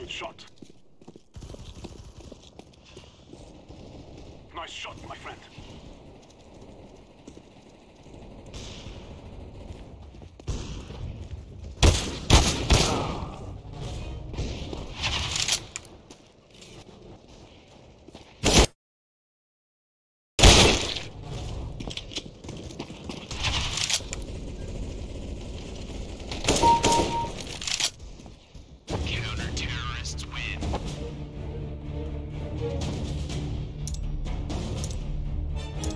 Good shot. Nice shot, my friend. Counter-terrorists win.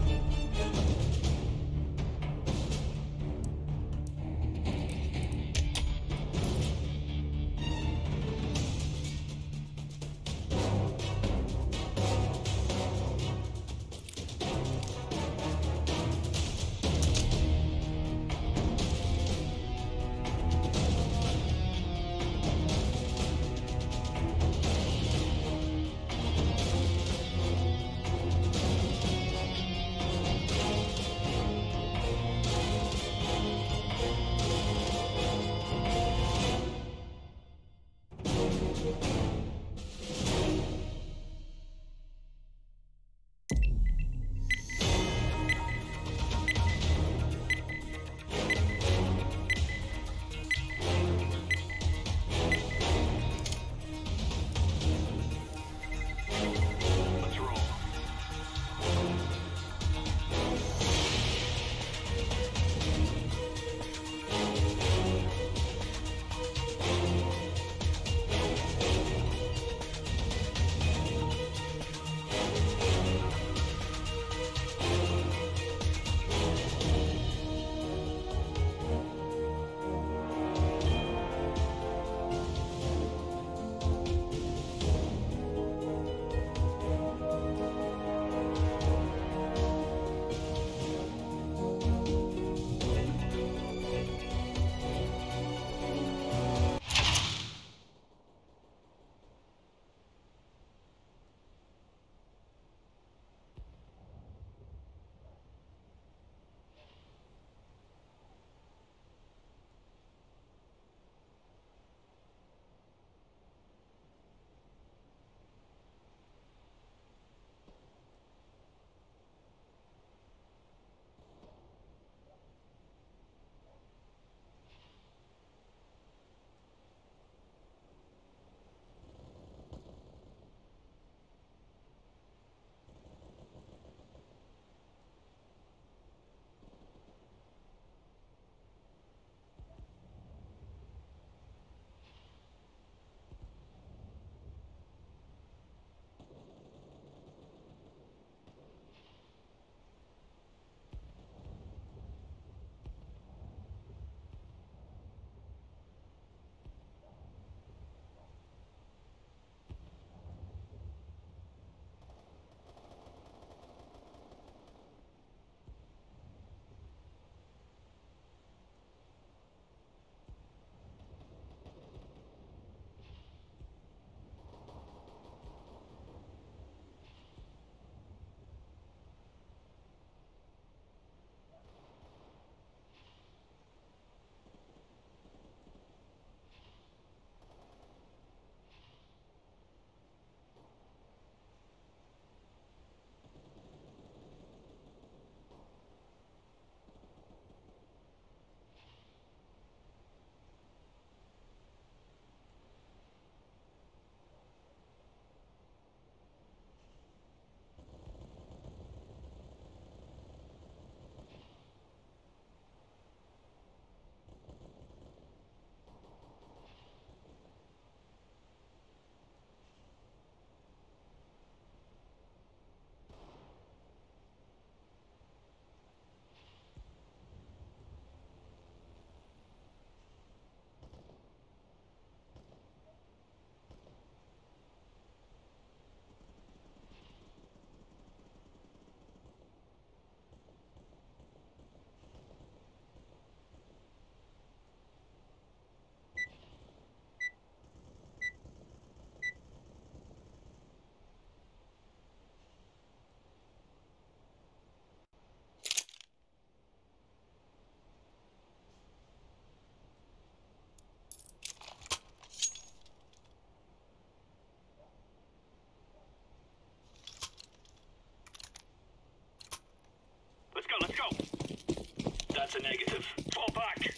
a negative. Fall back.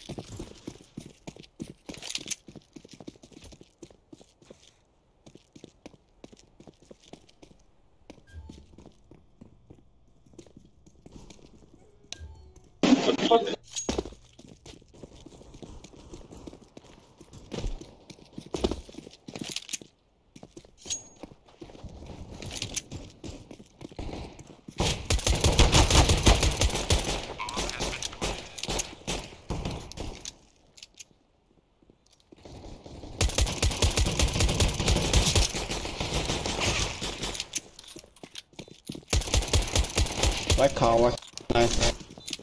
White car, white. Nice.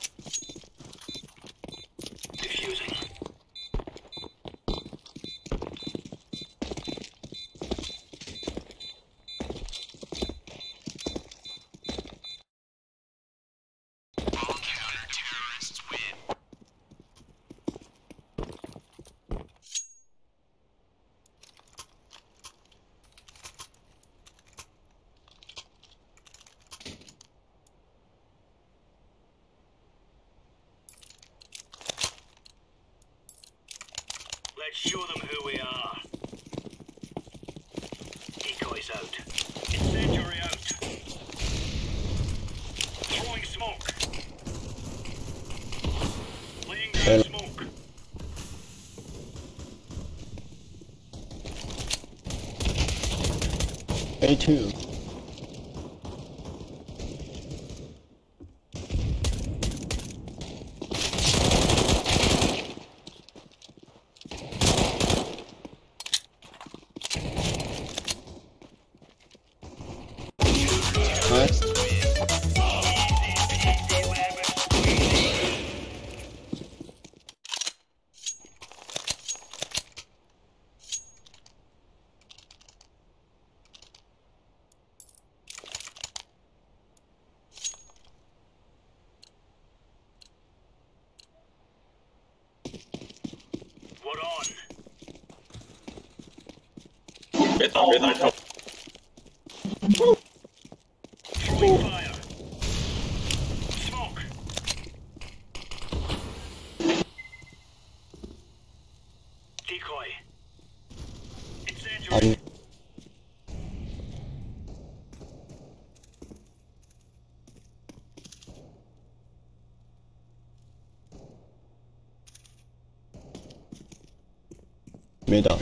Defusing. Counter-terrorists win. Let's show them who we are. Decoys out. Incendiary out. Throwing smoke. Laying down smoke. A2. Nice. What on? Throwing fire. Smoke. Decoy. Incendiary. Mid up.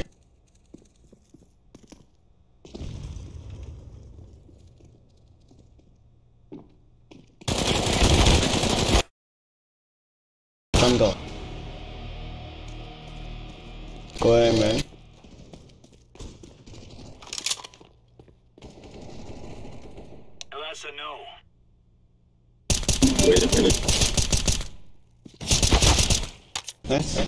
Jungle. Go ahead, man. Now that's a no. Wait a minute. Nice.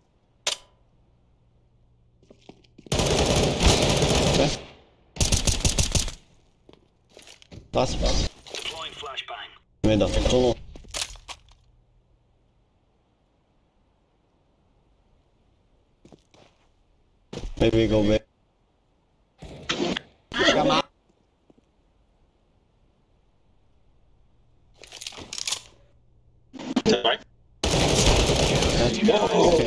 Nice. Last pass. Deploying flashbang. Mid up. Don't know. Maybe go back. Come on. Right. Okay.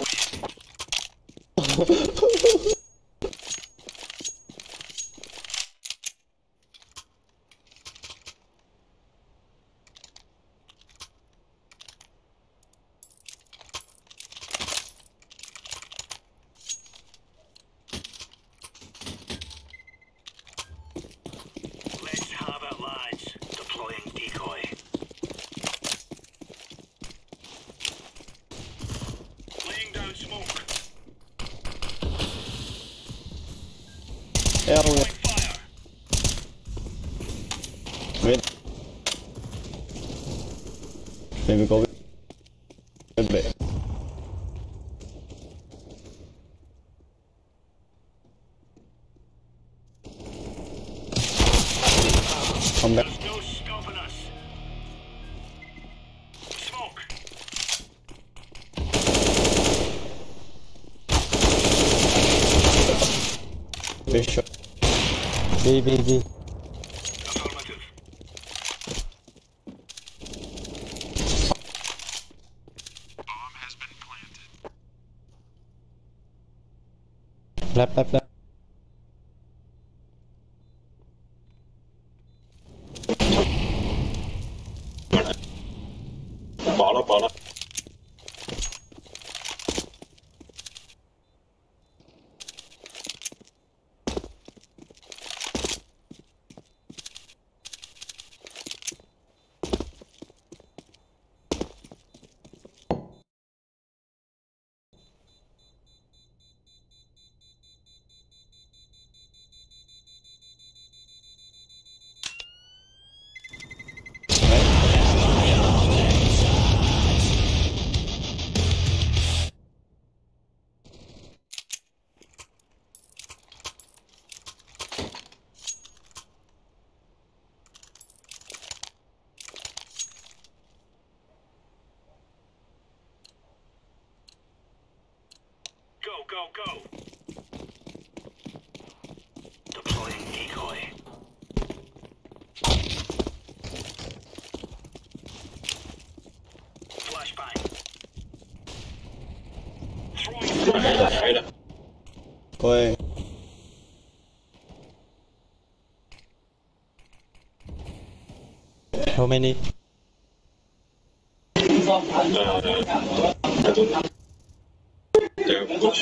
Let's have it, lads. Deploying decoy. Laying down smoke. Yeah, Throwing fire. wait. Maybe go back. Come back. There's no stopping us. Smoke. Bishop. B. Affirmative. Left. Bỏ nó. Go. Deploying decoy. Flashbang. Throwing fire. Ôi. How many? I don't know. They're push.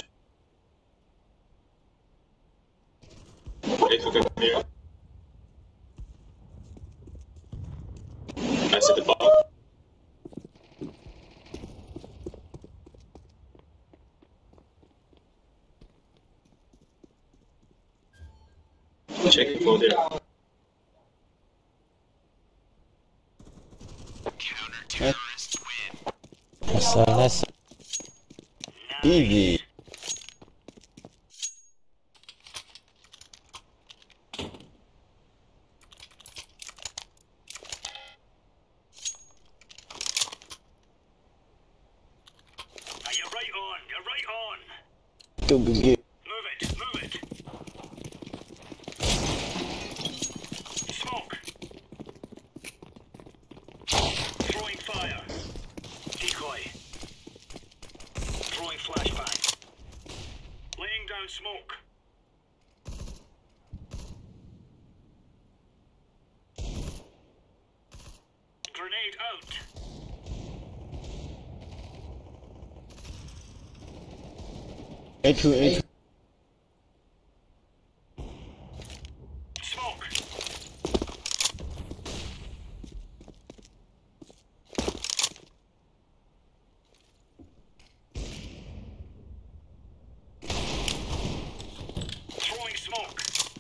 They took it near. I see the bottom. Check it for there. Counter-terrorists win. That's easy. You're right on. Good. Move it. Smoke. Throwing fire. Decoy. Throwing flashbang. Laying down smoke. Grenade out. A2. Smoke. Throwing smoke.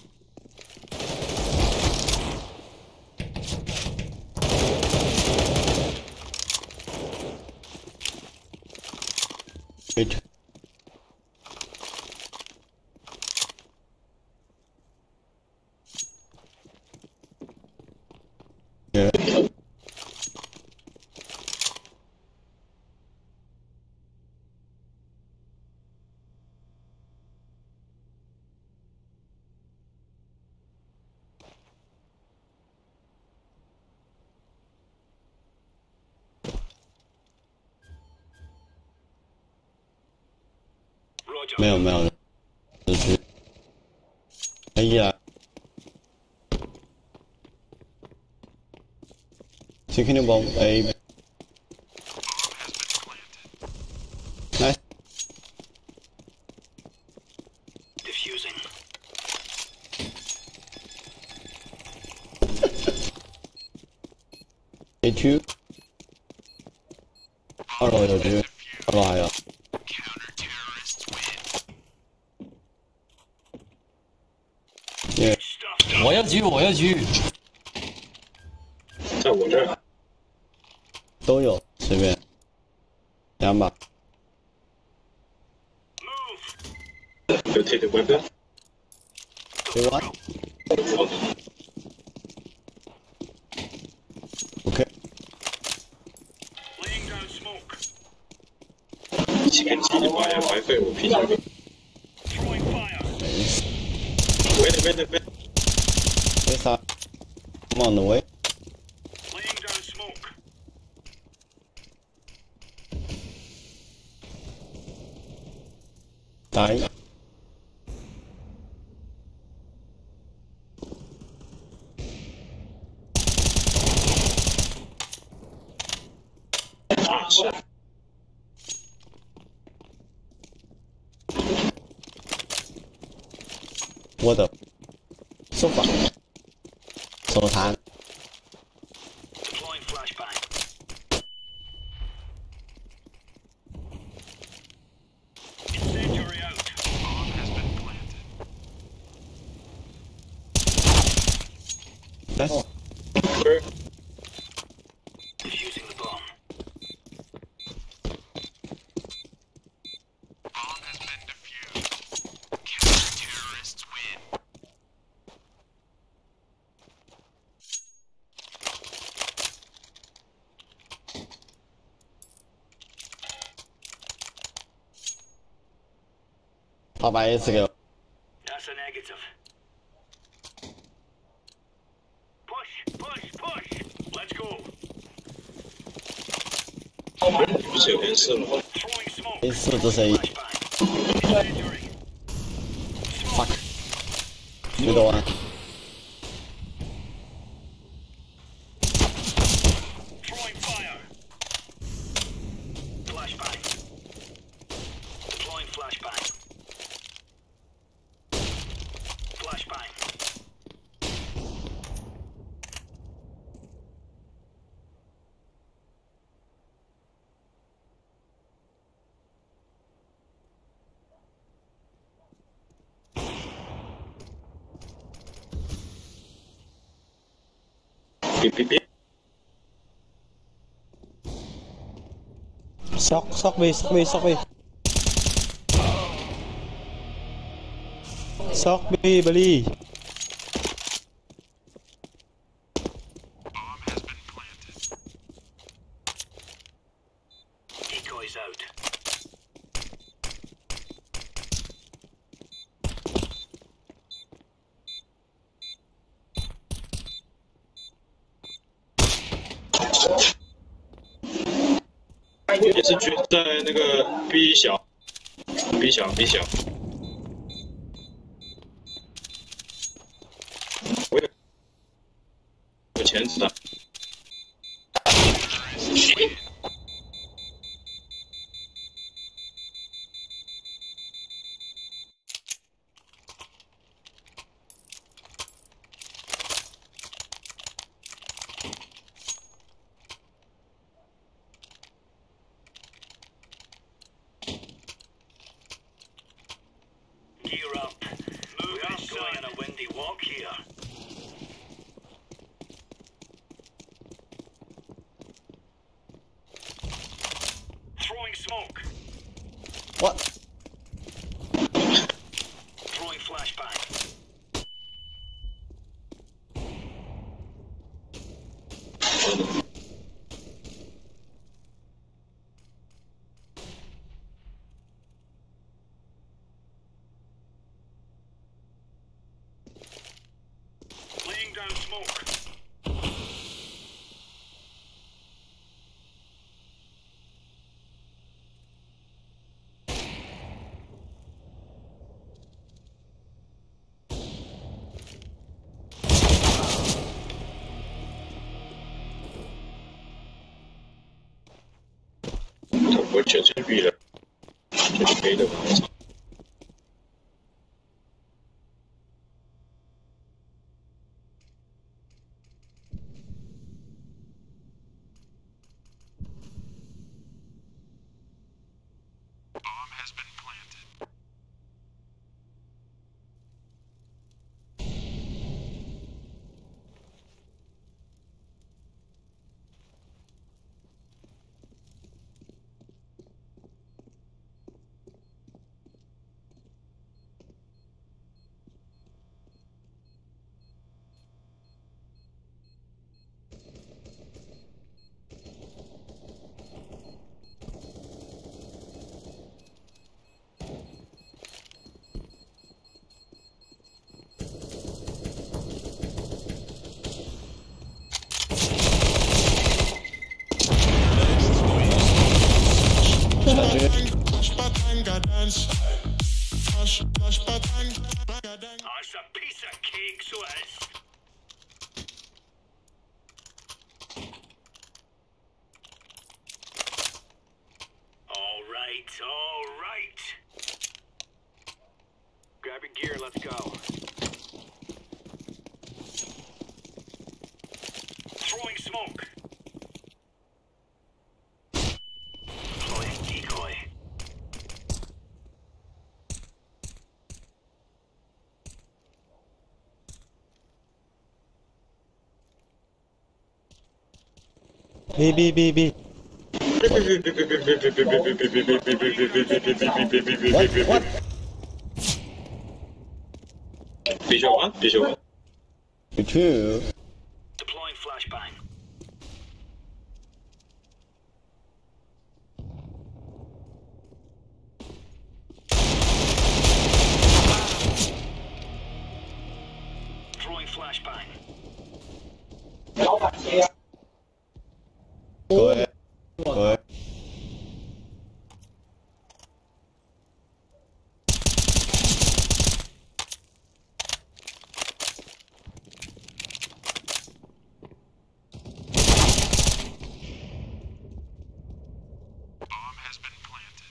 A2. Yeah. Roger. 没有，只是，哎呀，Chicken bomb A. Nice. Diffusing. A2. 二楼有只，二楼还有。 Counter-terrorists win. Yeah. Stuff. 我要狙， 在我这儿。 都有，随便。2把。 Move. You take the weapon. Say what? Okay. Laying down smoke. 一起跟鸡巴呀，白费我啤酒。 Throwing fire. Wait. Where's that? I'm on the way. Laying down smoke. Die. 啊，是。 我的手法手弹。 Deploying flashbang. Incendiary out. Bomb has been planted. That's Defusing the bomb. Bomb has been defused. Counter-terrorists win. I'll buy it again. That's a negative. Push, push, push. Let's go. 不是有连射吗？ Throwing smoke. 一次只剩一 Flashbang. Incendiary. fuck，没得玩。 Throwing fire. Flashbang. Deploying flashbang. Flashbang. 别！ Sok B. Sok B beli. Bomb has been planted. Decoys out. 也是决在那个 B 小。我有钳子的。 Gear up. We aren't going on a windy walk here. Throwing smoke. What? Throwing flashbang. Laying down smoke. 我全是绿的，这是黑的。 Bomb has been planted. Oh, it's a piece of cake, so it is. Grabbing gear, let's go. Throwing smoke. Deploying decoy. B. What? Visual 1, visual 1. B2. Deploying flashbang. Throwing flashbang. Go ahead. Bomb has been planted.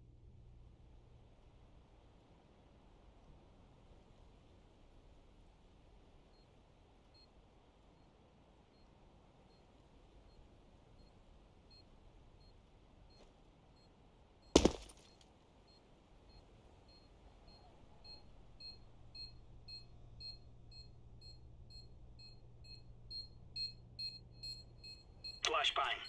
Flashbang.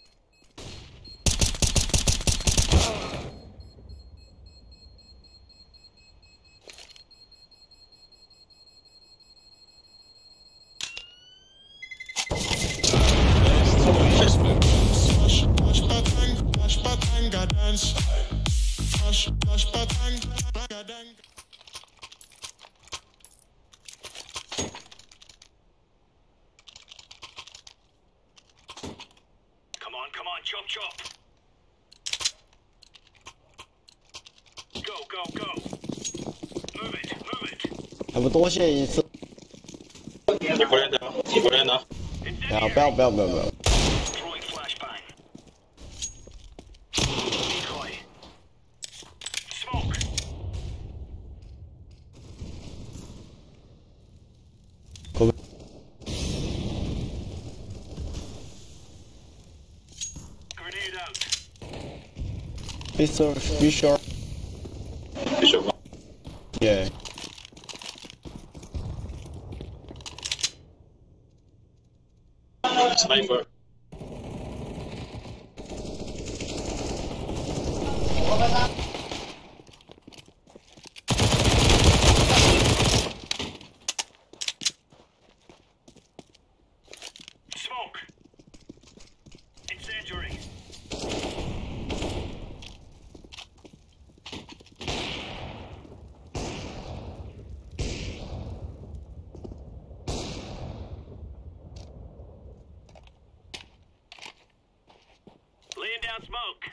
Come on, chop. Go. Move it. 还不多谢一次。 你回来拿。 不要。 Throwing flashbang. Decoy. Smoke. Go back. Grenade out. Be sure. Visual 1. Yeah. Sniper. Smoke. Incendiary. Laying down smoke.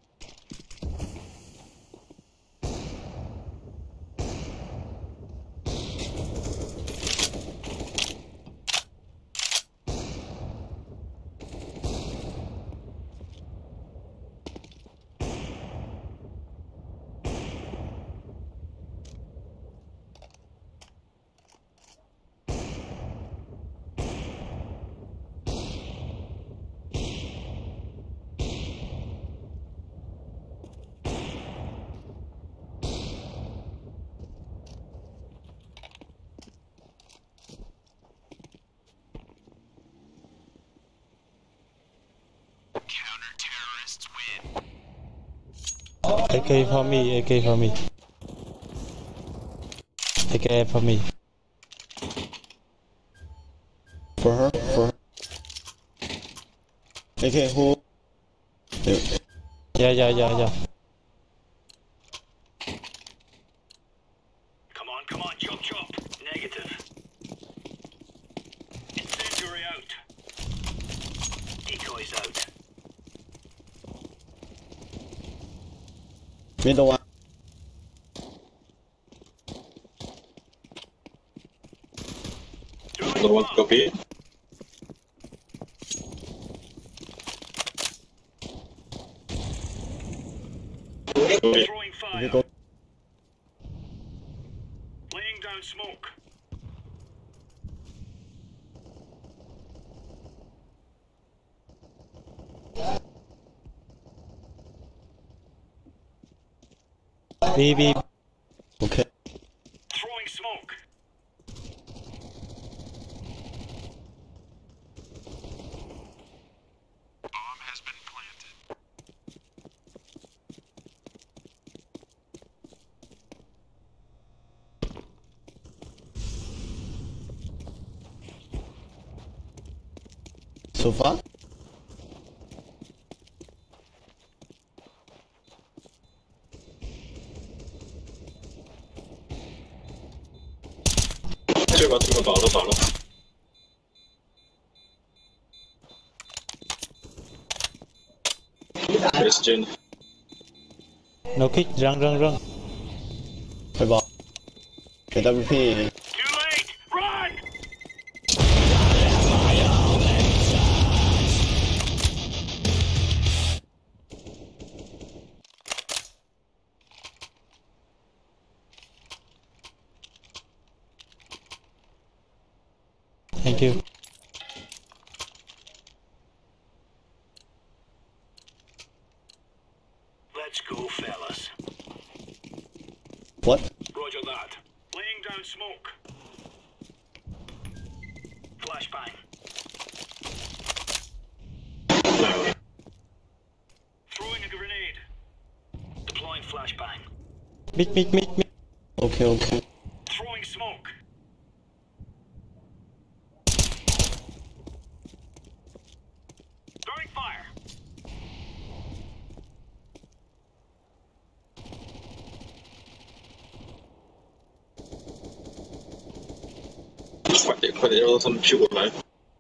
Counter-terrorists win. AK for me. AK for me. For her. AK who? Yeah. Come on, chop. Negative. Incendiary out. Decoys out. Middle one. Another one, copy. Throwing fire. You go. B, B. Okay. Throwing smoke. Bomb has been planted. So far? 这个倒了。没时间。 No kick, run. 汇报。AWP。 Too late! Run! Thank you. Let's go, fellas. What? Roger that. Laying down smoke. Flashbang. Throwing a grenade. Deploying flashbang. Mid. Okay. Throwing smoke. Throwing fire. 快点，让他们屁股来。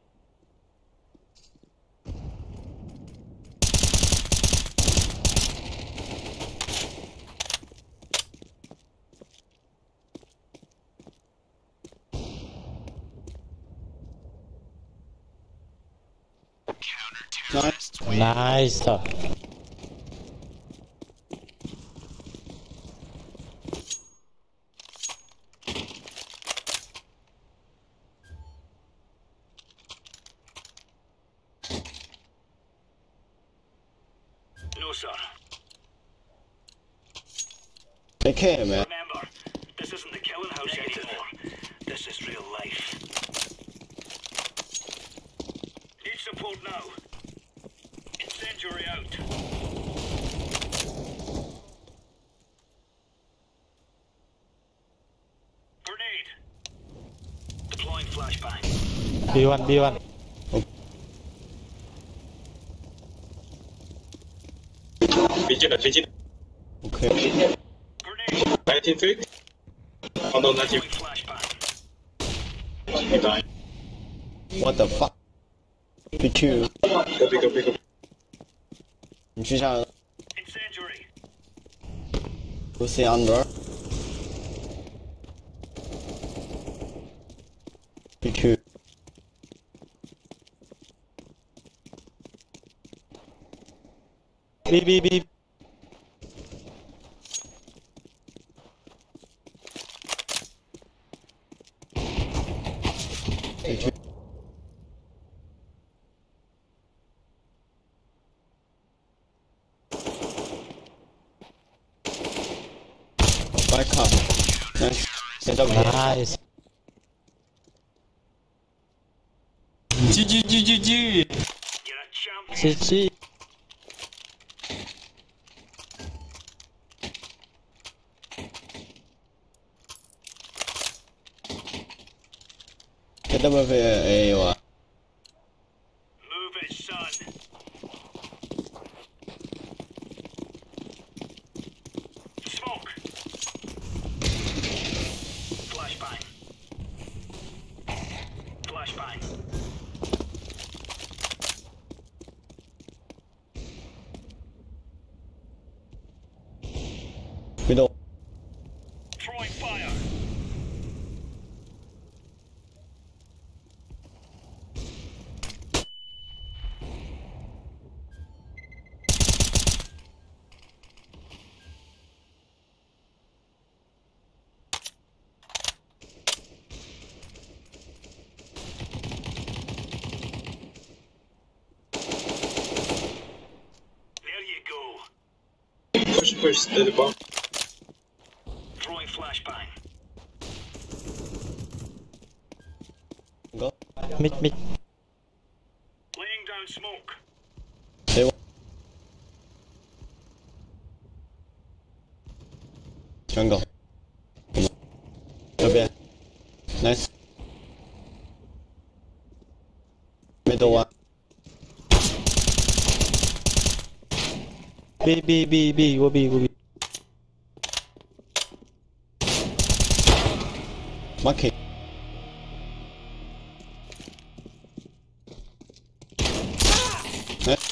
Nice. Nice. No, sir. Take care, man. Remember, this isn't the killing house anymore. This is real life. Need support now. Incendiary out. Grenade. Deploying flashbang. B1. 飞机了。 Okay. Grenade. 19 feet. 放到19 Deploying flashbang. 没打。 What the fuck? BQ. Go. 你去下 Incendiary. Go see under. BQ. B. BQ. Back up. Nice. AWP. Nice. GG. You're a champion. GG. AWP A ว่ะ Move it, son. Smoke. Flashbang. Middle. Throwing fire. There you go. Push, stay the bomb. Go. Mid, mid. Laying down smoke. Stay one. Jungle. Come on. 这边 Nice. Middle one. B, B, B, B, go B, go B. Marking. Nice.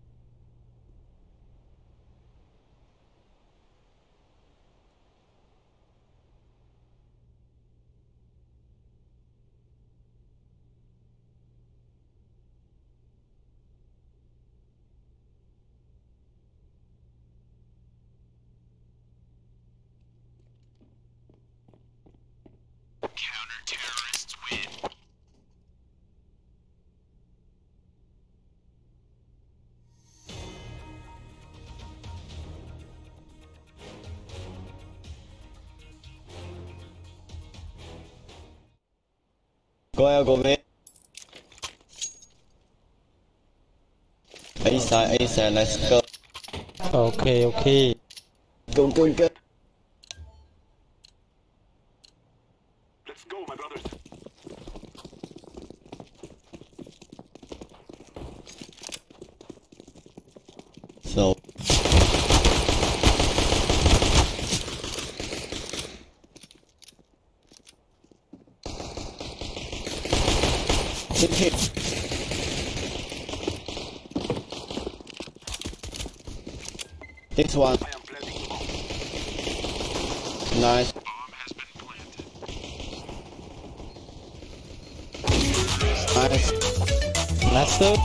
Counter-terrorists win. Go ahead, go mid. A side, let's go. Okay, okay. Go. Let's go, my brothers. So. Hit. This one. I am planting the bomb. Nice. Bomb has been planted. Nice. Master.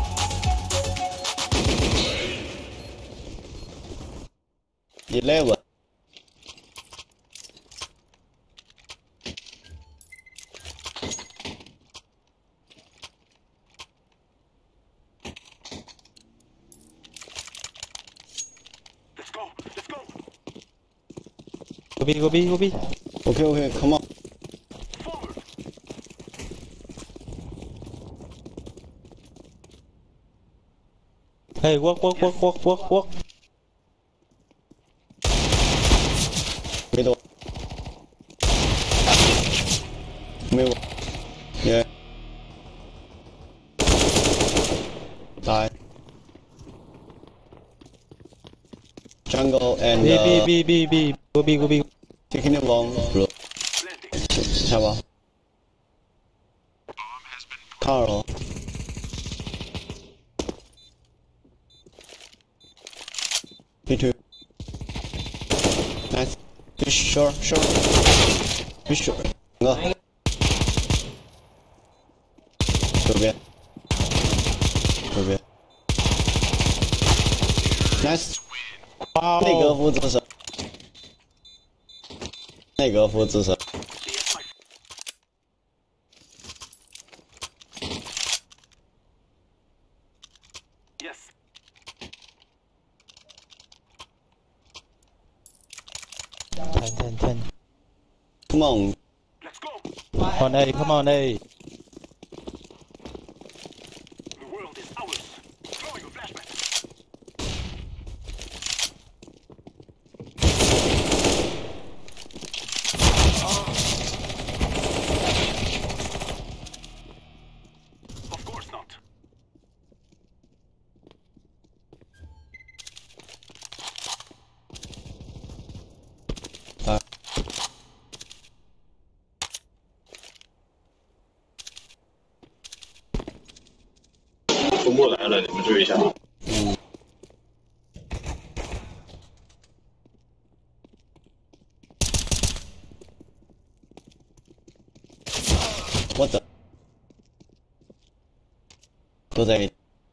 Eleven. Let's go. Go B, go B, go B. Okay, come on. Forward. Hey, walk. Middle. Yeah. Die. Jungle and B. Go B. taking it long, bro. Planting. 잡아. Bomb has been Carl. B2. Nice. Be sure. Be sure. Ngờ.左边。Nice. Wow. 内阁夫自首。内阁夫自首。 Yes, my Yes. 10. Come on. Let's go. On A, come on A. The world is ours. Throwing a flashback. Of course not. Ah. 周末来了，你们注意一下。 我的。都在。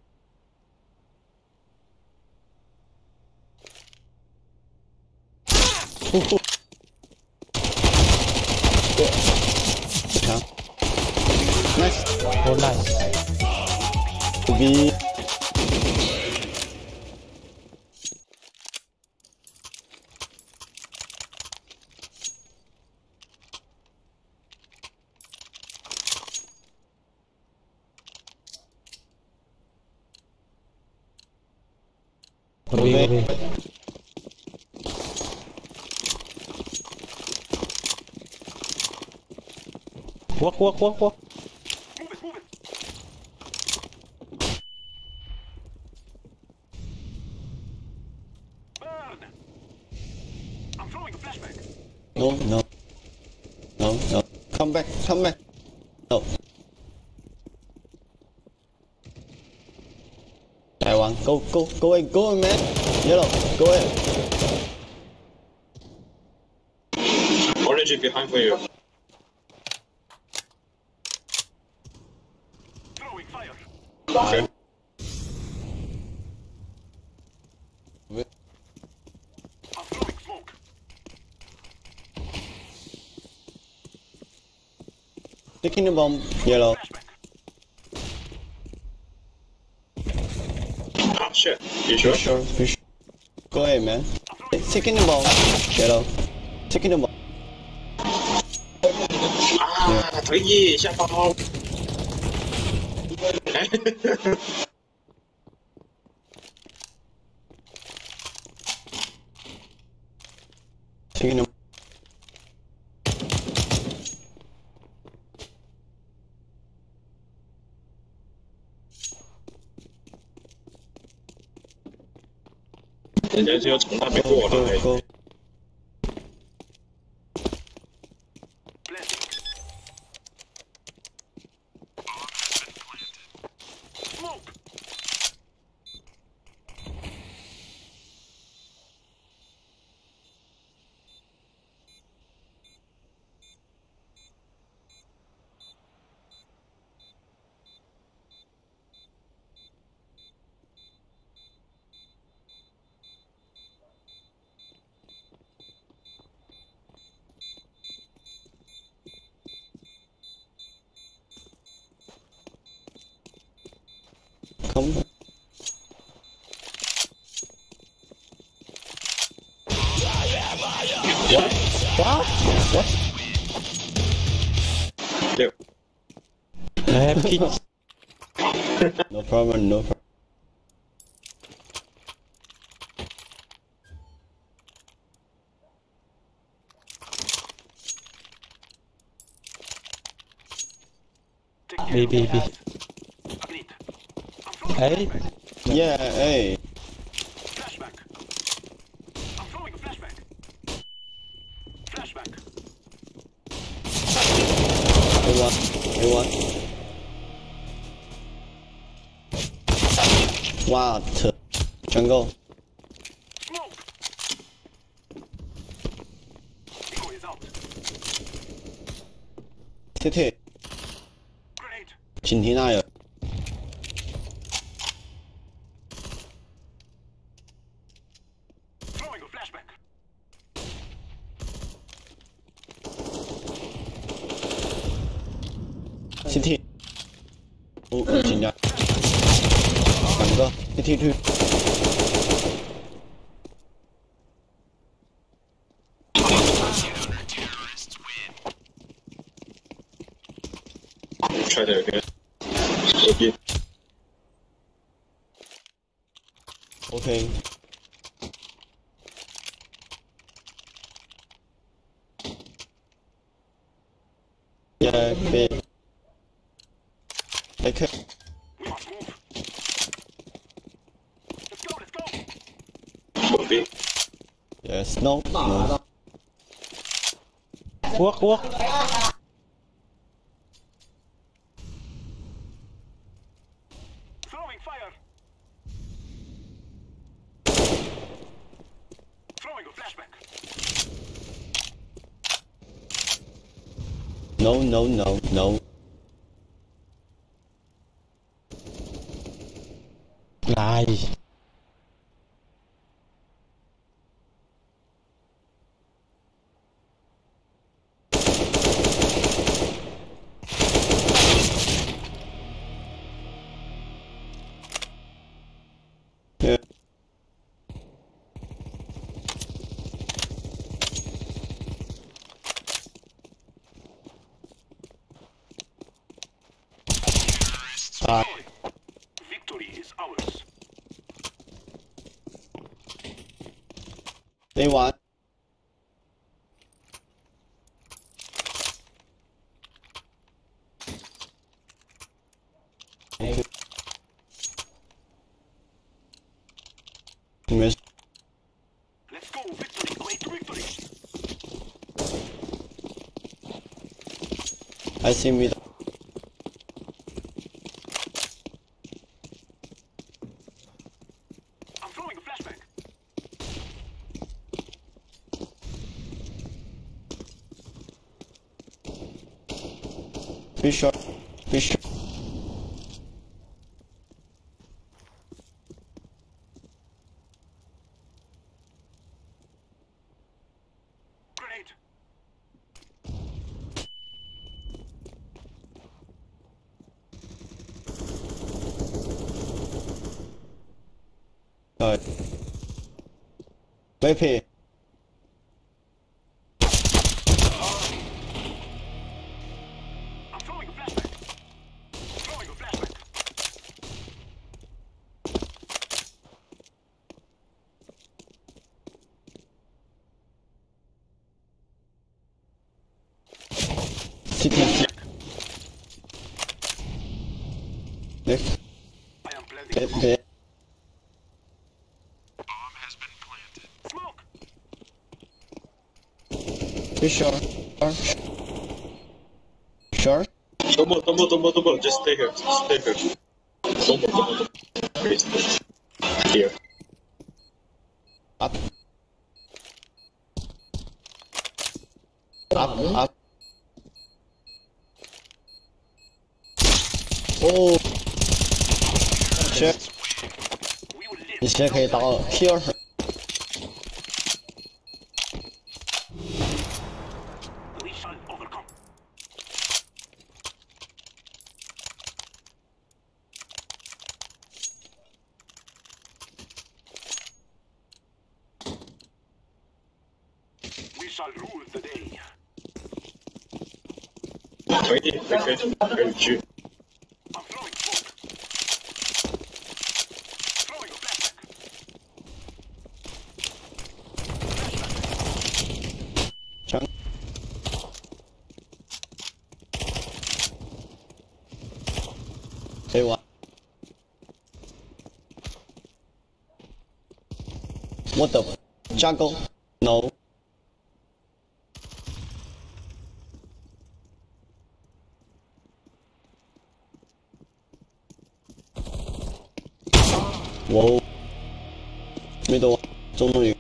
强。Nice. Oh, nice. B. Go B, go B. Walk. Move it, move it. Burn. I'm throwing a flashback. No. Come back. No. Taiwan, go in, man. Yellow, go in. Orange behind for you. Throwing fire. Okay. I'm throwing smoke. Taking the bomb, yellow. Flashback. Ah, shit. You sure? Sure. Go ahead, man. Taking the bomb, yellow. Taking the bomb. 啊，得意下包。 Taking the 人家是要从那边过来。 go. Blessing. Smoke. Come. What? 六。 I have kids. No problem. Take care B, of B, that. B. Agreed. I'm throwing Hey. Yeah, hey. flashback. I'm throwing a flashback. Flashback. A1. What? Jungle. Smoke. Echo is out. TT. Grenade. 警惕那有。 Throwing a flashback. CT。紧张。2个 CT 2。 Try that again. Okay. OK。Yeah, B. AK. We must move. Let's go. Copy. Yes. No. Walk. Throwing fire. Throwing a flashback. No. Lie. Yeah. Victory is ours. They want. Okay. Miss. Let's go. Victory. Great victory. I see me. I'm throwing a flashbang. Be sure. Be sure. Grenade. Rồi. VP. I'm throwing a flashbang. Throwing a flashbang. CT. Next. I am blending. Okay. Smoke. Be sure. Sure. Don't move. Just stay here. Don't move. Please. Here. Up. Up. Oh. Check. We will live. 你现在可以打 heal her. We shall overcome. We shall rule the day. 可以去。 I'm throwing smoke. Throwing a flashbang. 장. They want. What the? Jungle? No. Whoa. Middle. 终于.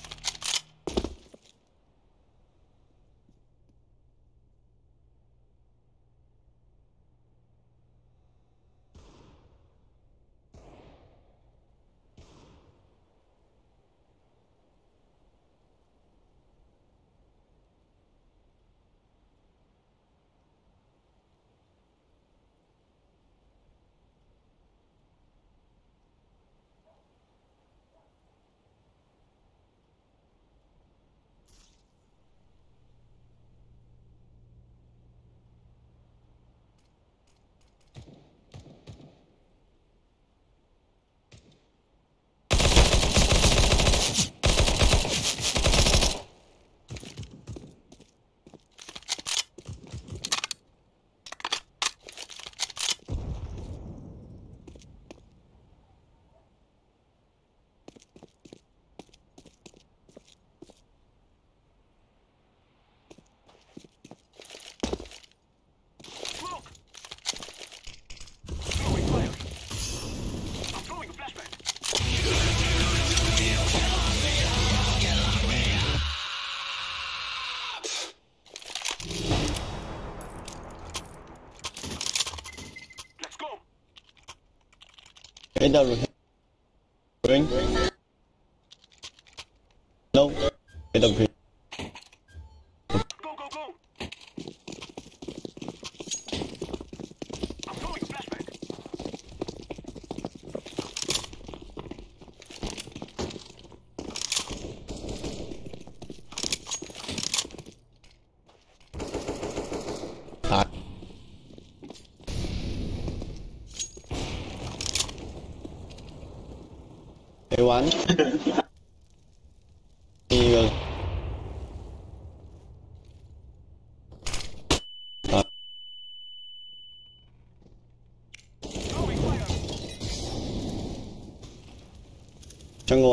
Smoke. Throwing fire. I'm throwing a flashbang. Let's go. In the ring. No. In the ring. Go. I'm throwing a flashbang. Ah. They want. He jungle.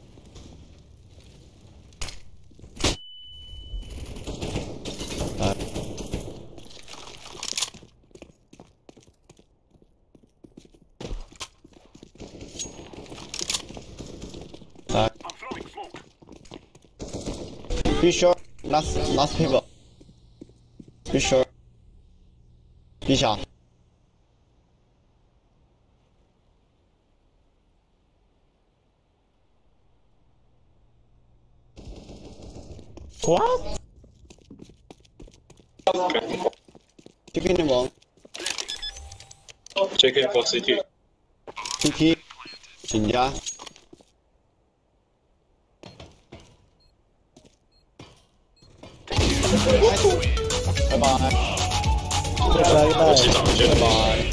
I'm throwing smoke. Be sure. Last people. Be sure. Be shot. What? Chicken in one. JK for CT. CT. 请家。拜拜。 我洗澡去。 拜拜。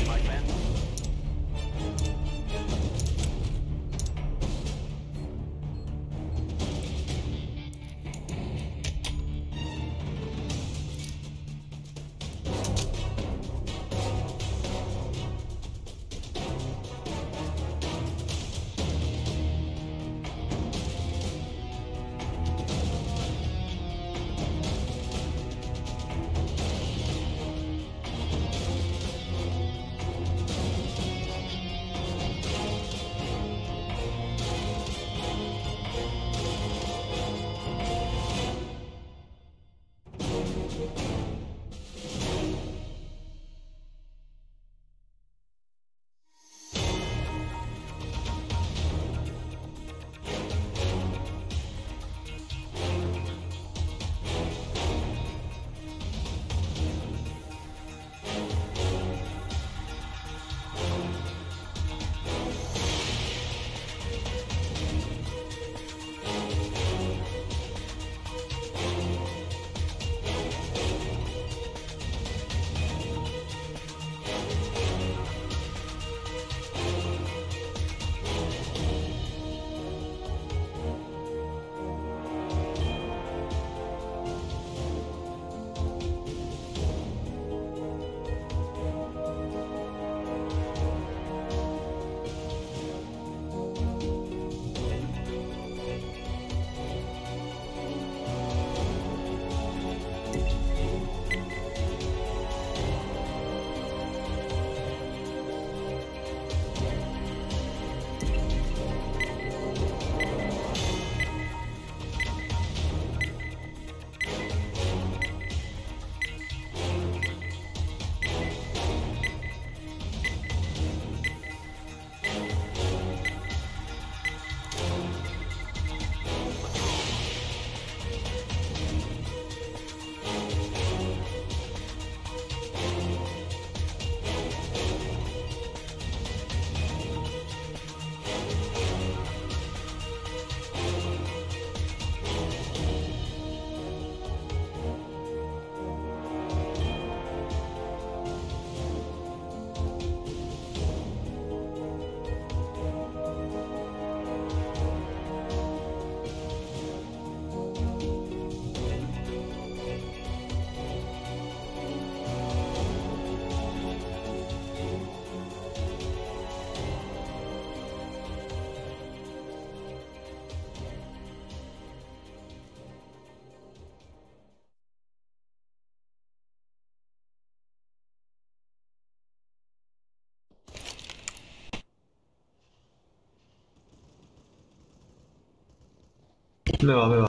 没有没有。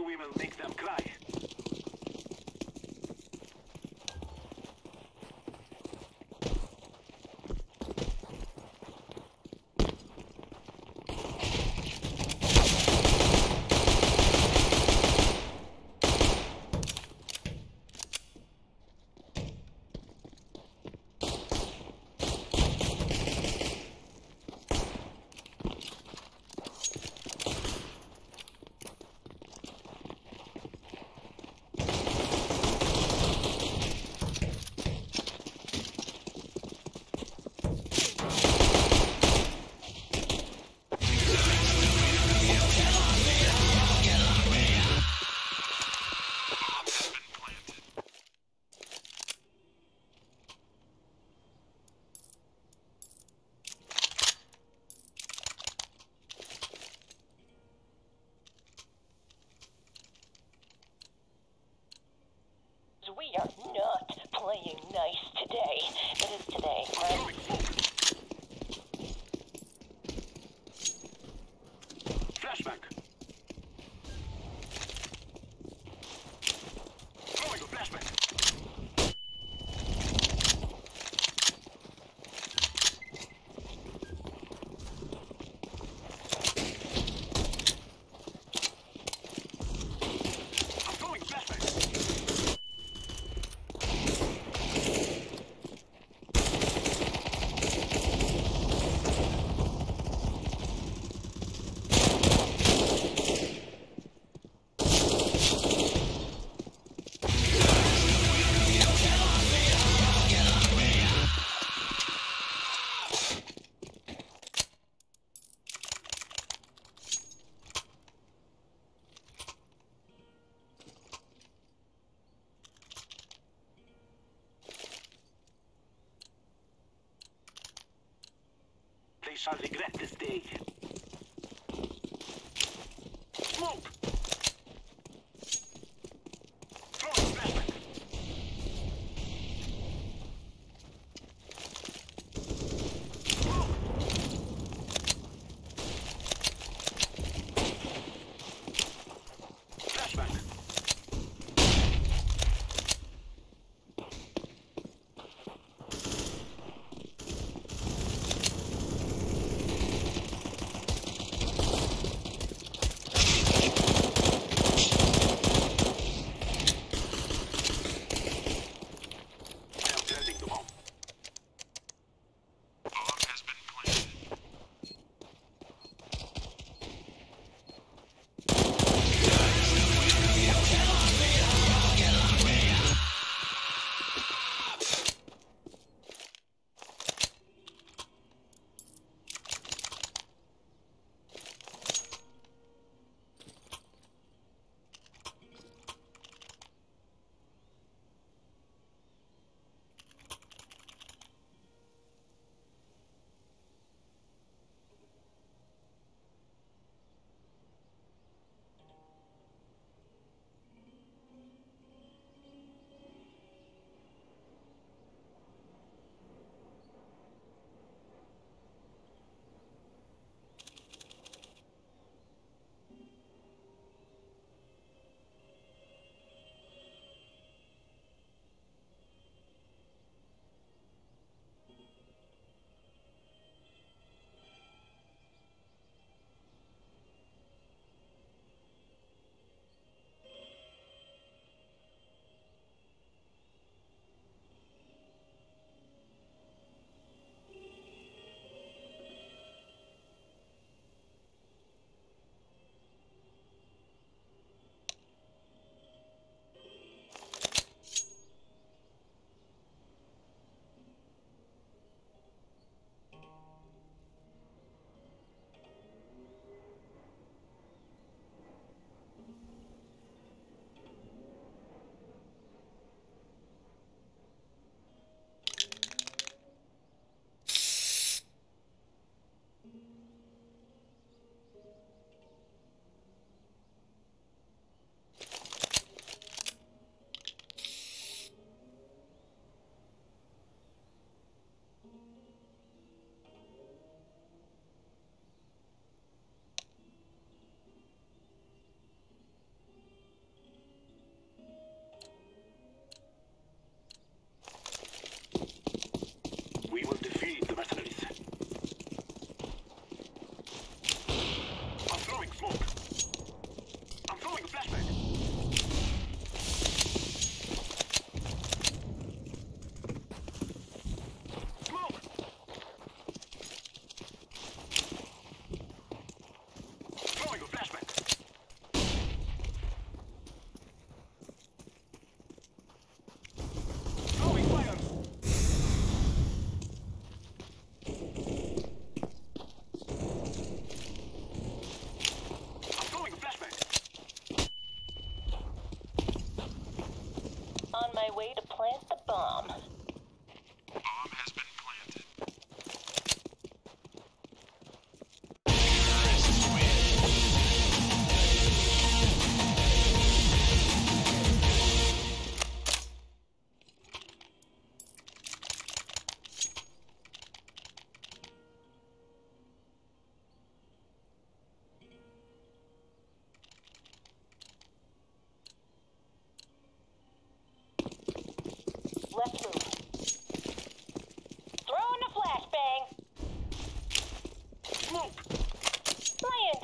We will make them cry. We are not playing nice today. It is today, right? Flashback. Throwing a flashback. I'm throwing a flashback. They shall regret this day. Smoke! Throw the flashback. Flashback.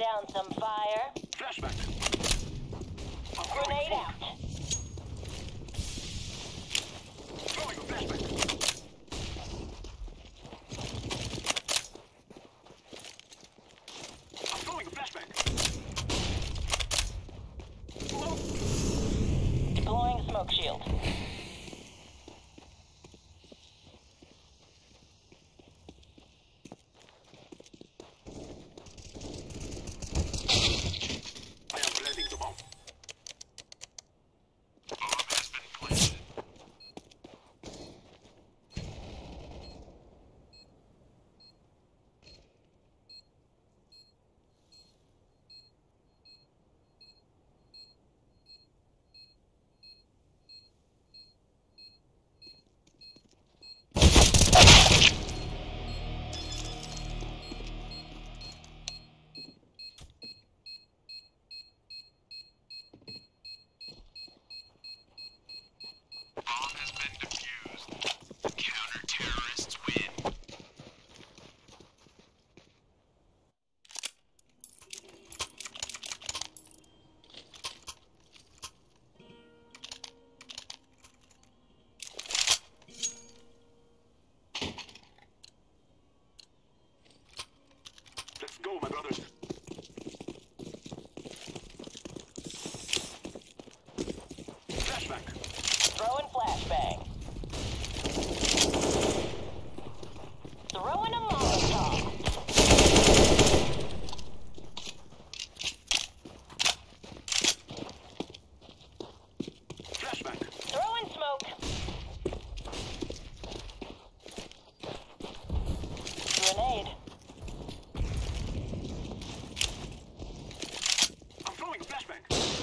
down some fire. Flashback. Grenade out. Throwing a flashback. I'm throwing a flashback. Deploying smoke shield. I am planting the bomb. Let's go, my brothers. Flashback. Throwing flashbang. Throwing a Molotov. Flashback. Throwing smoke. Grenade. I'm throwing a flashback.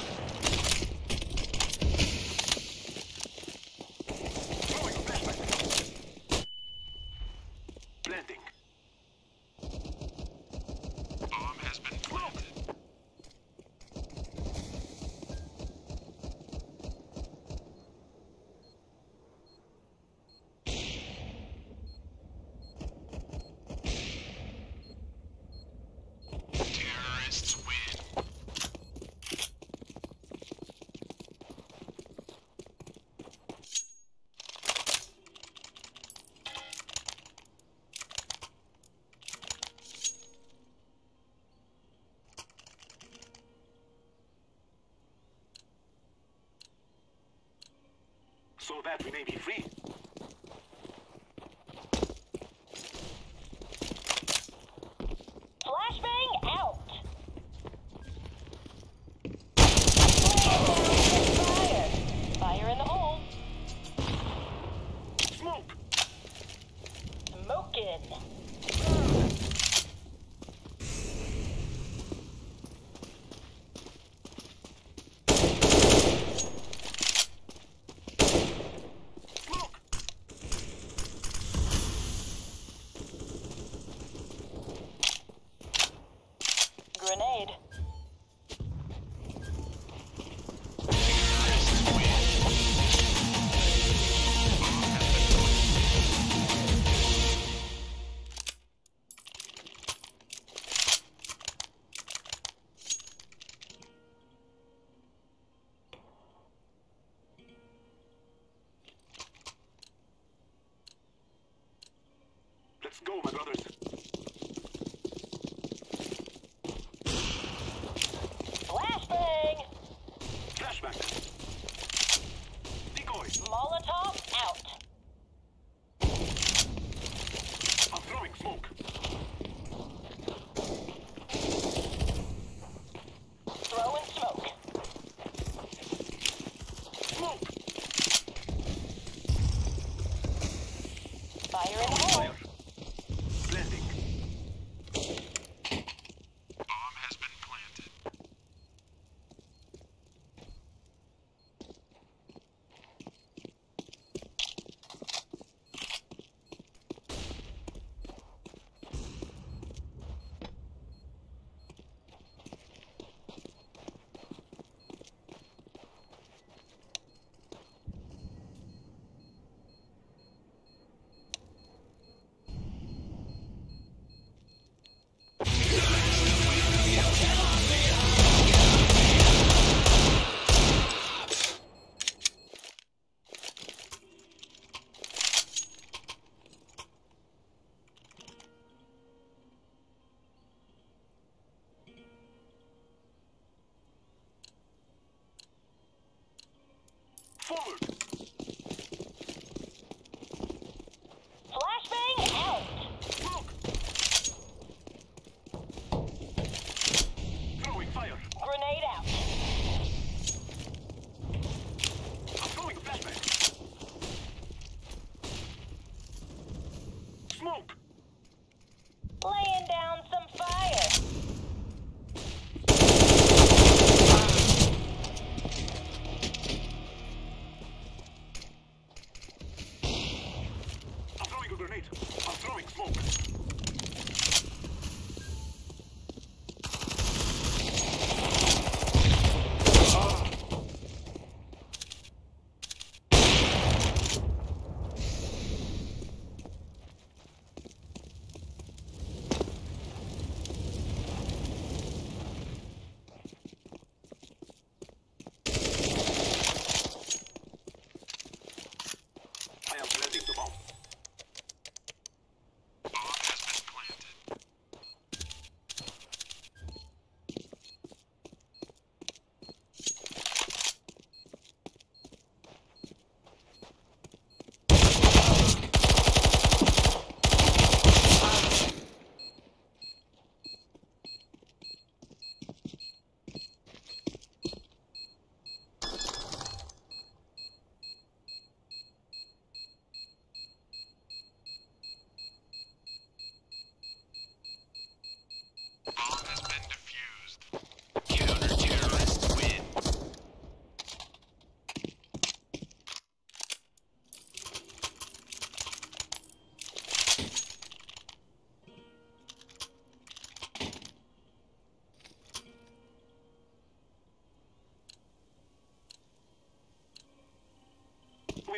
Throwing a flashback. Planting. Bomb has been planted. Terrorists win. So that we may be free. Flashbang out. Fire. Fire in the hole. Smoke. Smoking. Smoke.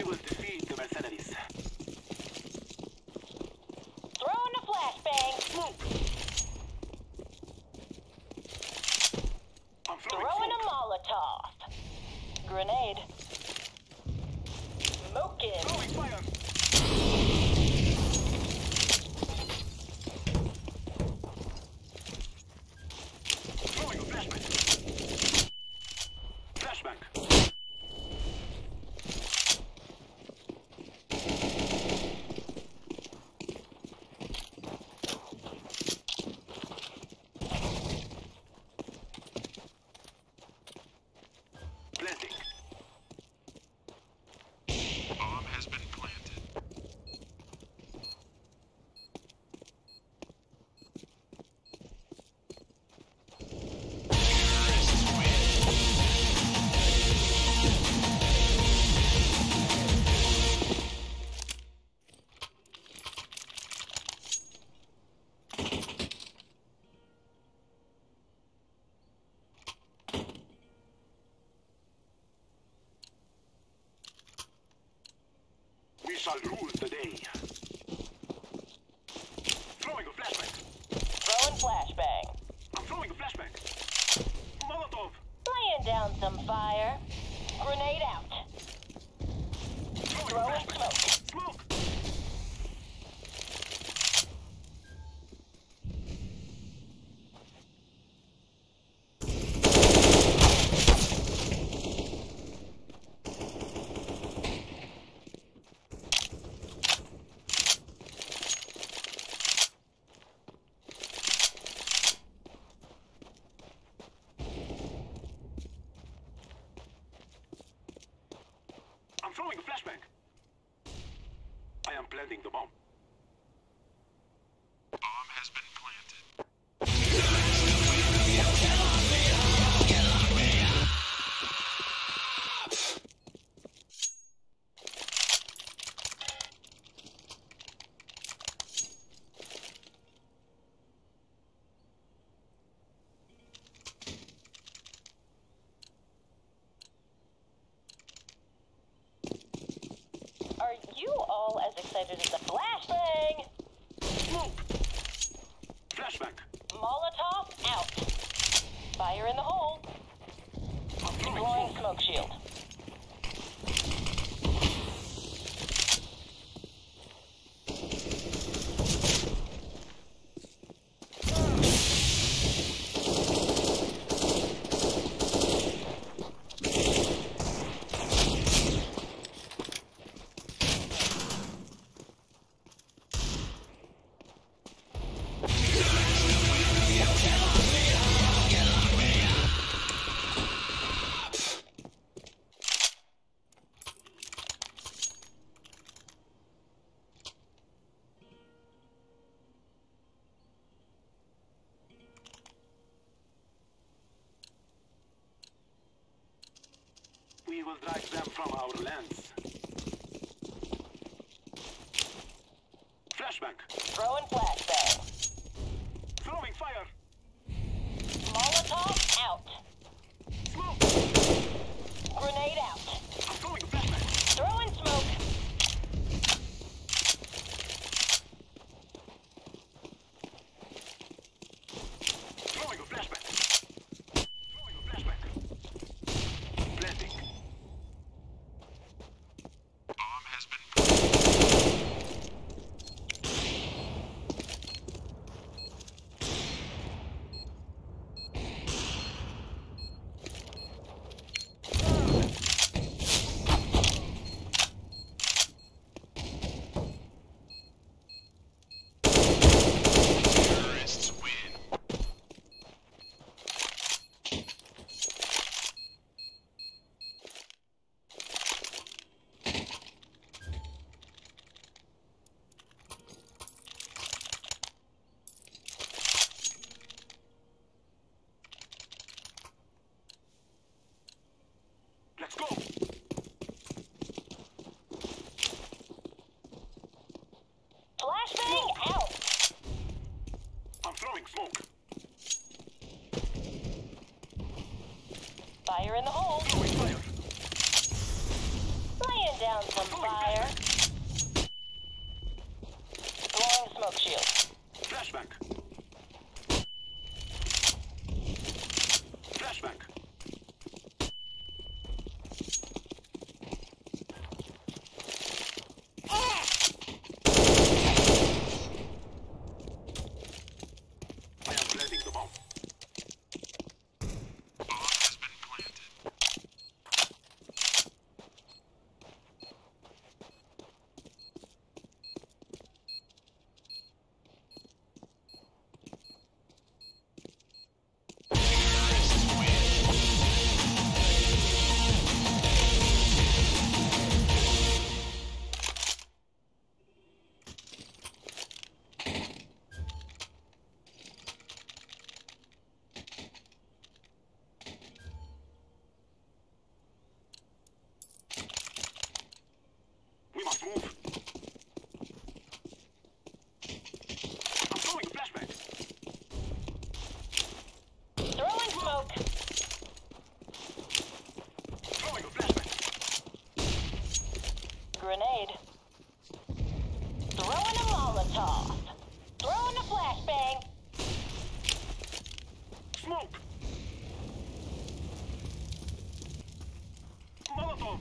will defeat the mercenaries. Throwing a flashbang. Smoke! I'm throwing Throwing smoke. a Molotov. Grenade. Smoking. Throwing fire! Throwing a flashbang. Flashbang. Planting. Bomb has been planted. We shall rule the day. Throwing a flashbang. Throwing flashbang. I'm throwing a flashbang. Molotov. Laying down some fire. Grenade out. Throwing a Throwing flashbang. smoke. Smoke. I'm throwing a flashbang. I am planting the bomb. Bomb has been planted. Are you all as excited as the flashbang? Smoke. Flashbang. Molotov out. Fire in the hole. I'm throwing Deploying smoke. smoke shield. We will drive them from our lands. Flashbang. Throwing flashbang. Throwing fire. Molotov out. Smoke. Grenade out. I'm throwing a flashbang. Throwing smoke. Throwing a flashbang. Throwing a flashbang. Planting. Bomb has been planted. Terrorists win. Let's go. Flashbang out. I'm throwing smoke. Fire in the hole. Throwing fire. Laying down some fire. Throwing smoke shield. Flashbang. Flashbang. I am planting the bomb. We must move. I'm throwing a flashbang. Throwing smoke. Throwing a flashbang. Grenade. Throwing a Molotov. Throwing a flashbang. Smoke. Molotov.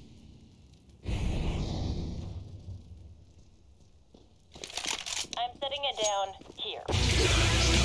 I'm setting it down here.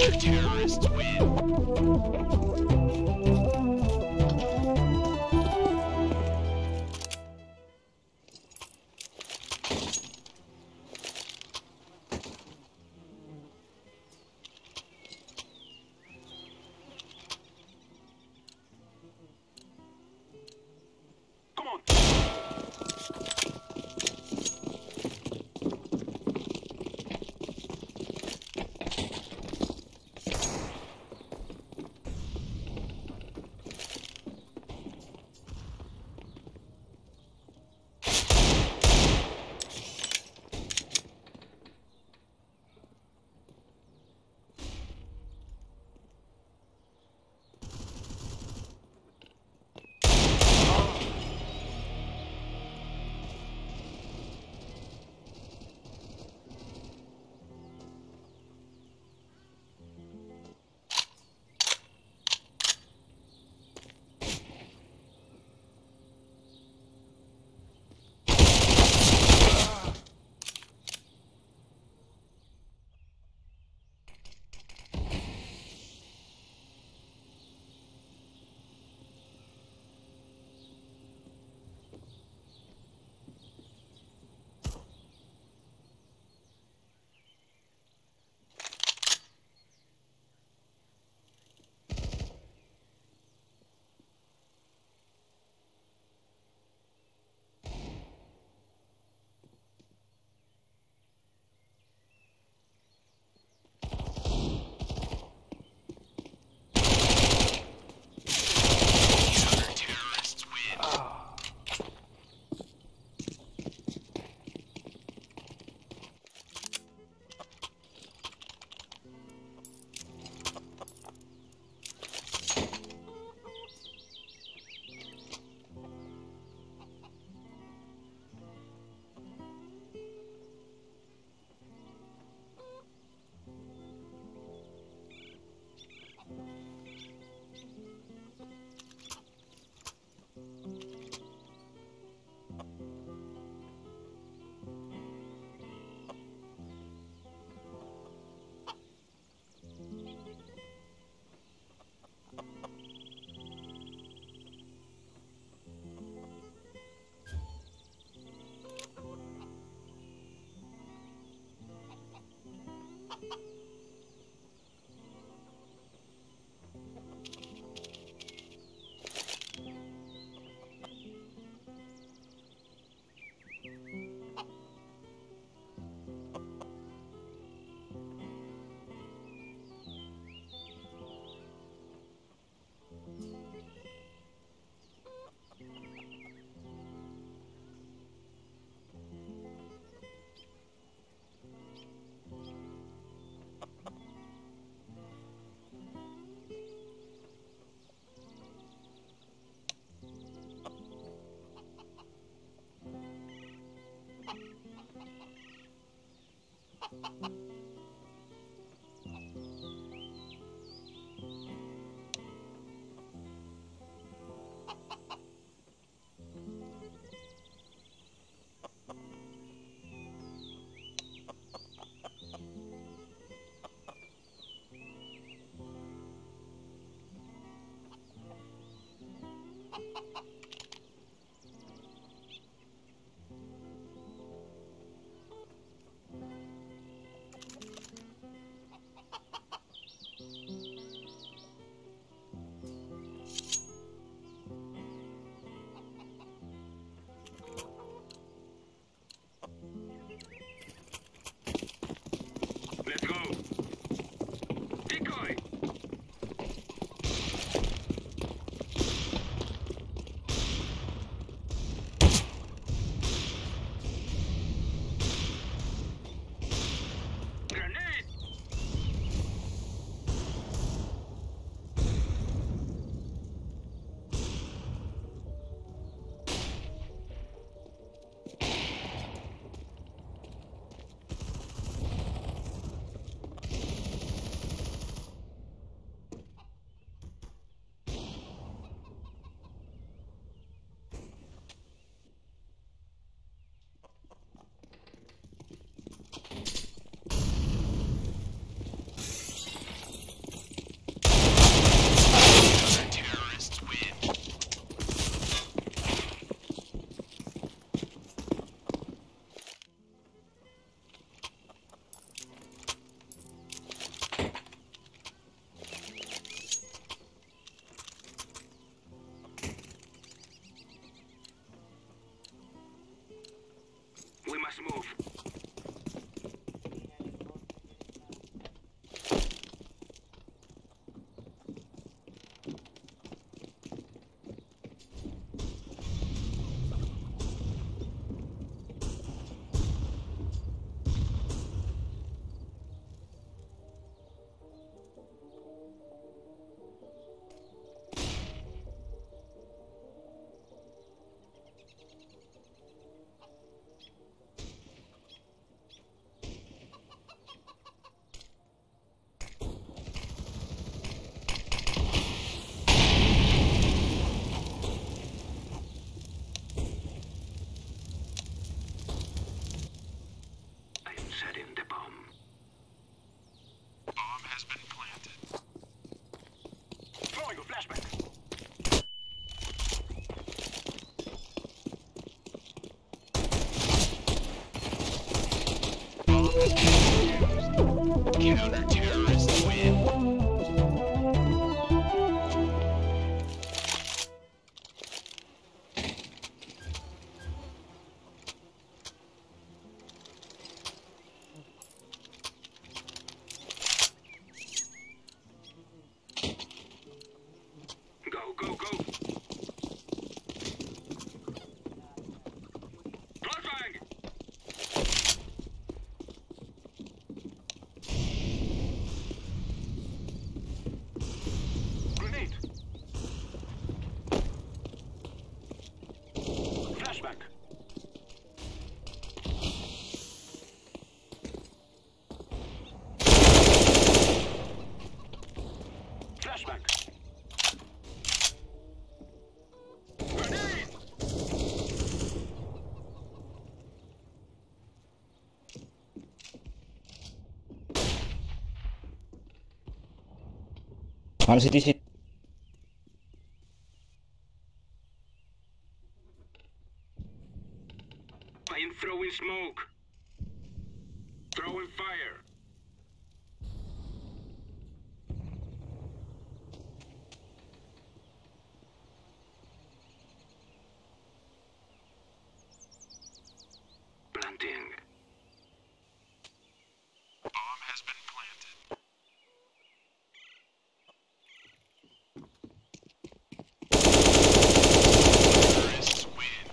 Come on. Let's move. Setting the bomb. Bomb has been planted. Throwing a flashback. Counter-terrorists win. Go, go, go! Flashbang! Grenade! Flashbang! Flashbang! One city. I am throwing smoke. Throwing fire. Planting. Bomb has been planted. Terrorists win.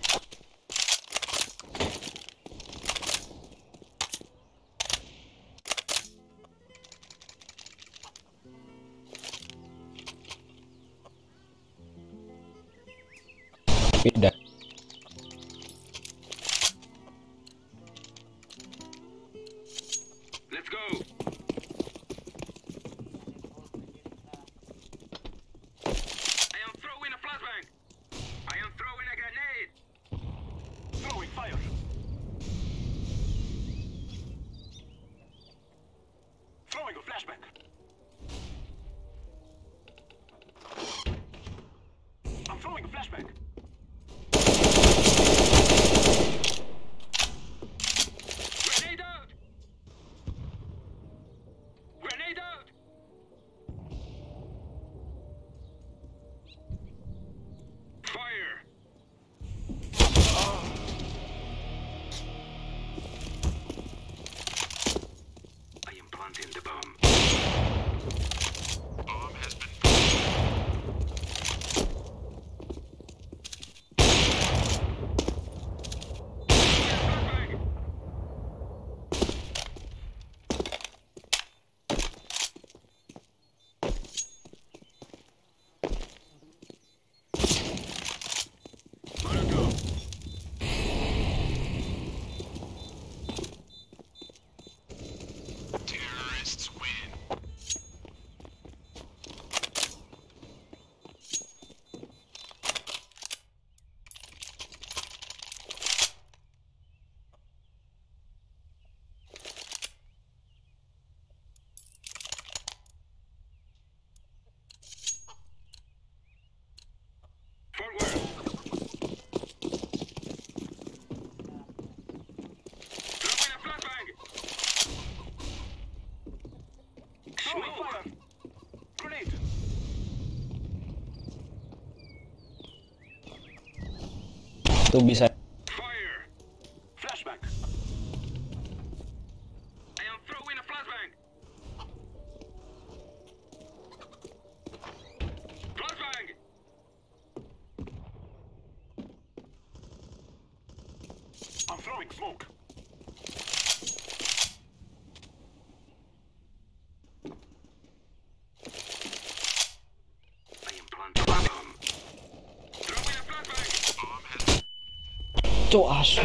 Beda. Let's go. I am throwing a flashbang. I am throwing a grenade. Throwing fire. Throwing a flashbang. I'm throwing a flashbang. Grenade out! Grenade out! Fire! I am planting the bomb. Bomb has been planted. Terrorists win. Forward. Throwing a flashbang. Throwing fire. Grenade. Itu bisa. Fire. Flashbang. throwing smoke. I am planting a bomb. Throwing a flashbang. Bomb has Cuk, asu.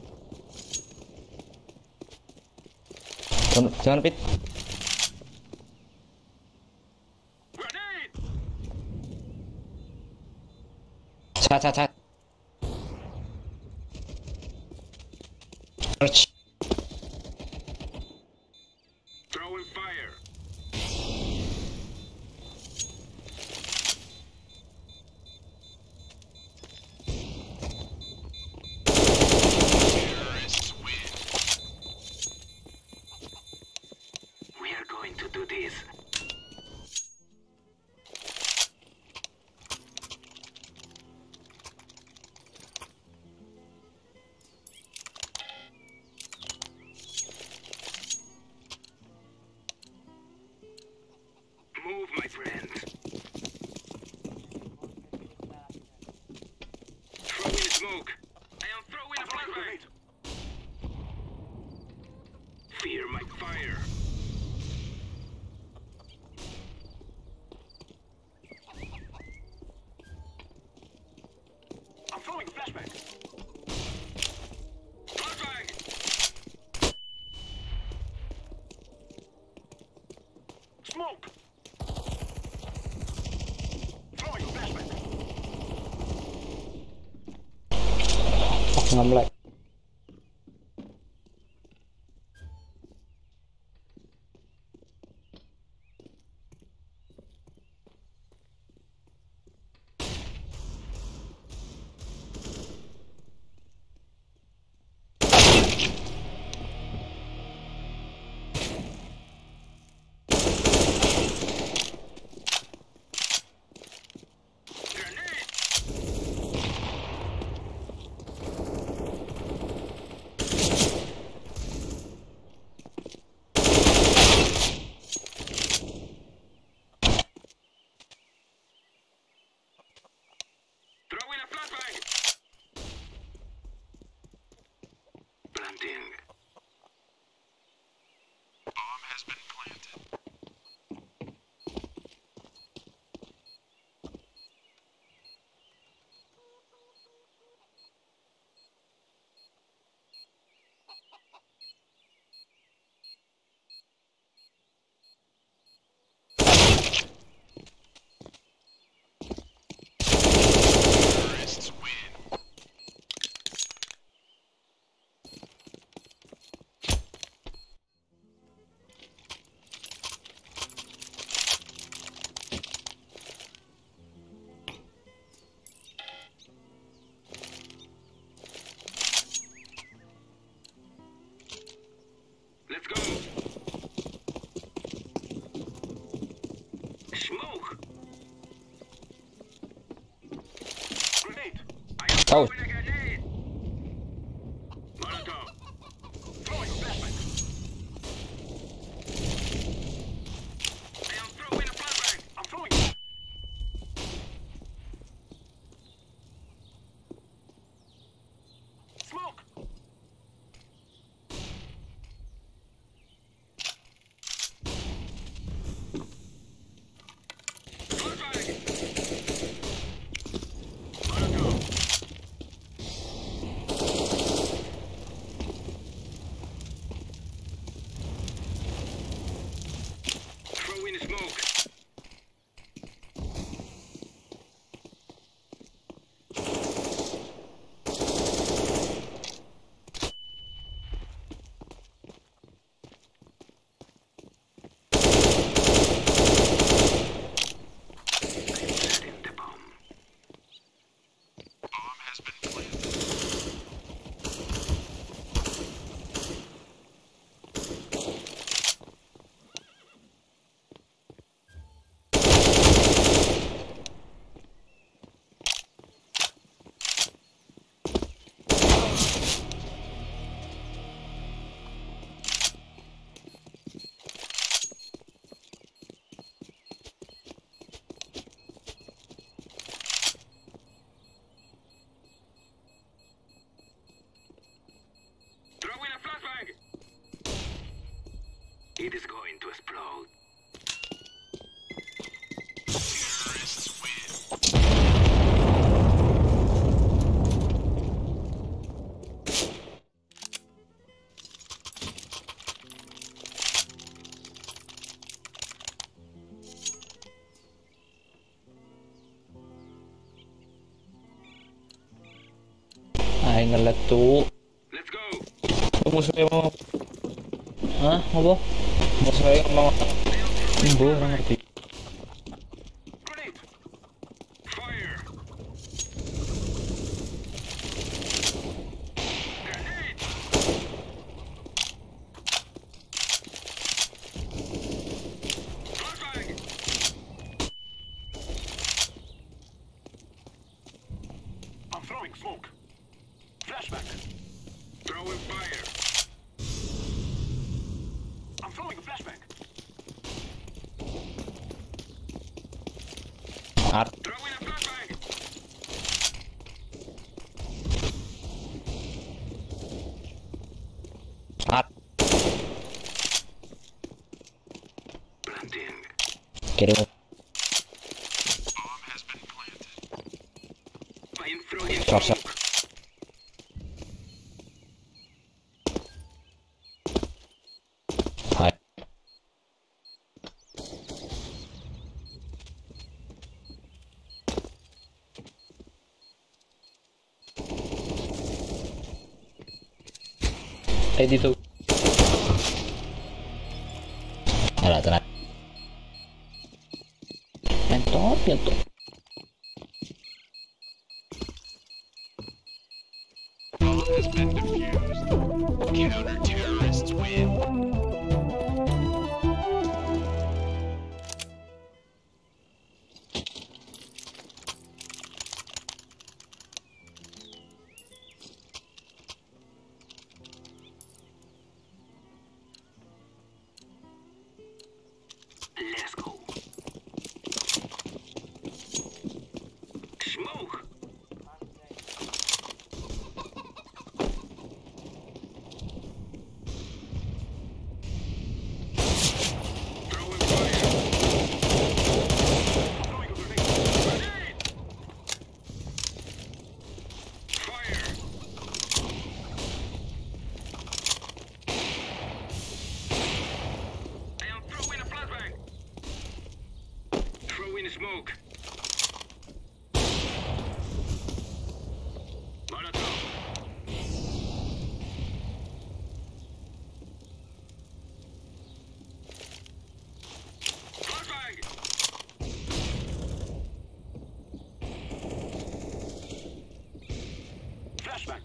Jangan pit. grenade. Cat. Search. Throwing fire. Terrorists win. We are going to do this. Move, my friend. Throwing smoke. I am throwing a flashbang. Fear my fire. I'm throwing flashbang. Flashbang. Smoke. Throwing flashbang. Ngâm lại. Grenade. Throwing a flashbang. Planting. Bomb has been planted. Terrorists win. Let's go. Smoke. Grenade. I am Oh. throwing a grenade. Molotov. Throwing flashbang. I am throwing a flashbang. I'm throwing. Smoke. Flashbang. Molotov. It is going to explode. Ay, ngelag tuh. Let's go. Musuhnya mau. Hah? Apa? Musuhnya mau. Imbo, orang ngerti. Grenade. Fire. Grenade. Flashbang. I'm throwing smoke. Flashback. Throwing fire. I'm throwing a flashback. Art. Throwing a flashbang. Art. Planting. Kirim. I am throwing Short, smoke. Hai. Dito. Alah, tenang. Mentot, mentot. Let's go. Smoke. Throwing fire. Throwing a grenade. Grenade. Fire. I am throwing a flashbang. Throwing smoke. Molotov. Flashbang. Flashback.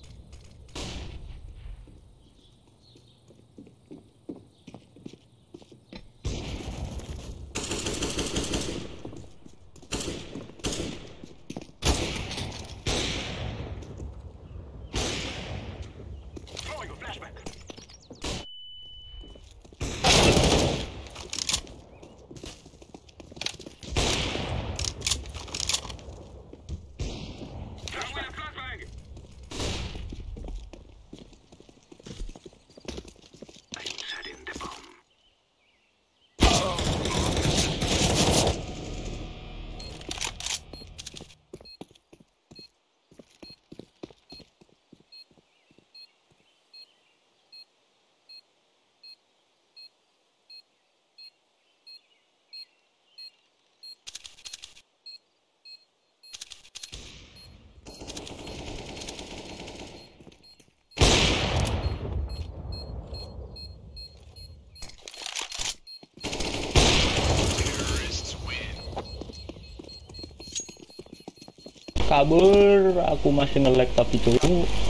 Throwing a flashback. Throwing a flashbang. I'm setting the bomb. Kabur, aku masih nge-lag tapi tuh.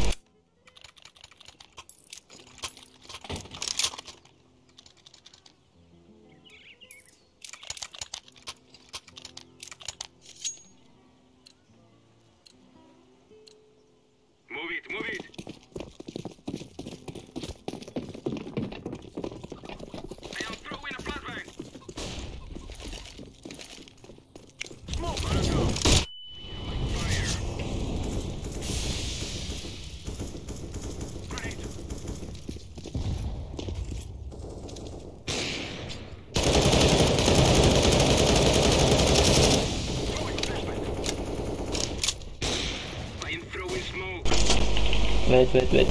Move it, move it. I am throwing a flashbang. Smoke. Molotov. Fire. Wait. Flashbang!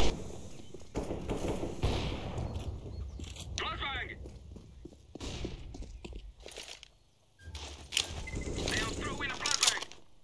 I am throwing a flashbang!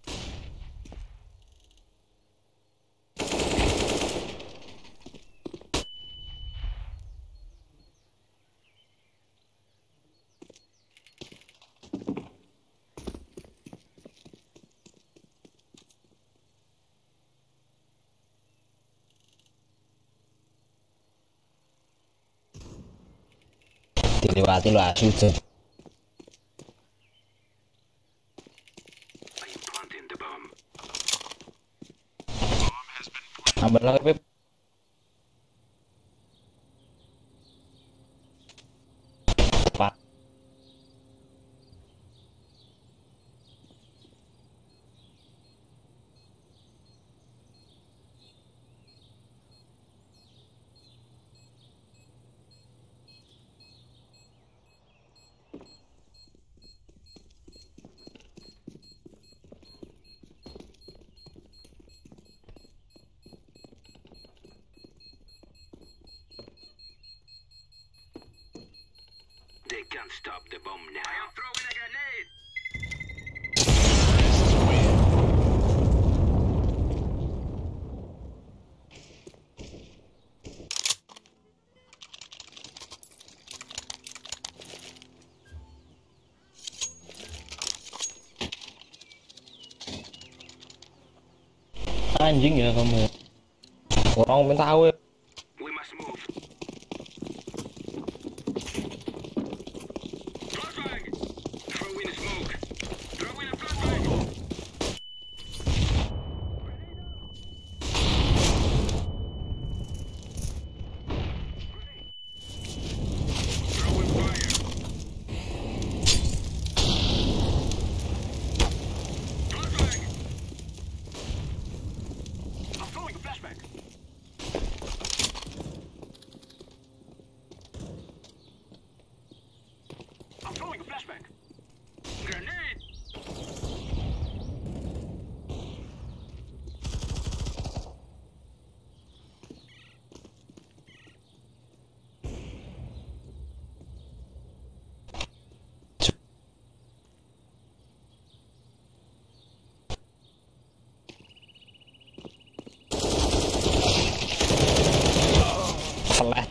Dilewati lo asu tuh. I am planting the bomb. Ambil lagi Pip. Pak. They can't stop the bomb now. I am throwing a grenade! Anjing ya kamu. Orang minta tahu. We must move. Flashbang! Throwing smoke. Throwing a flashbang! Throwing fire. Flashbang! I'm throwing a flashbang. I'm throwing a flashbang. Grenade! Flash.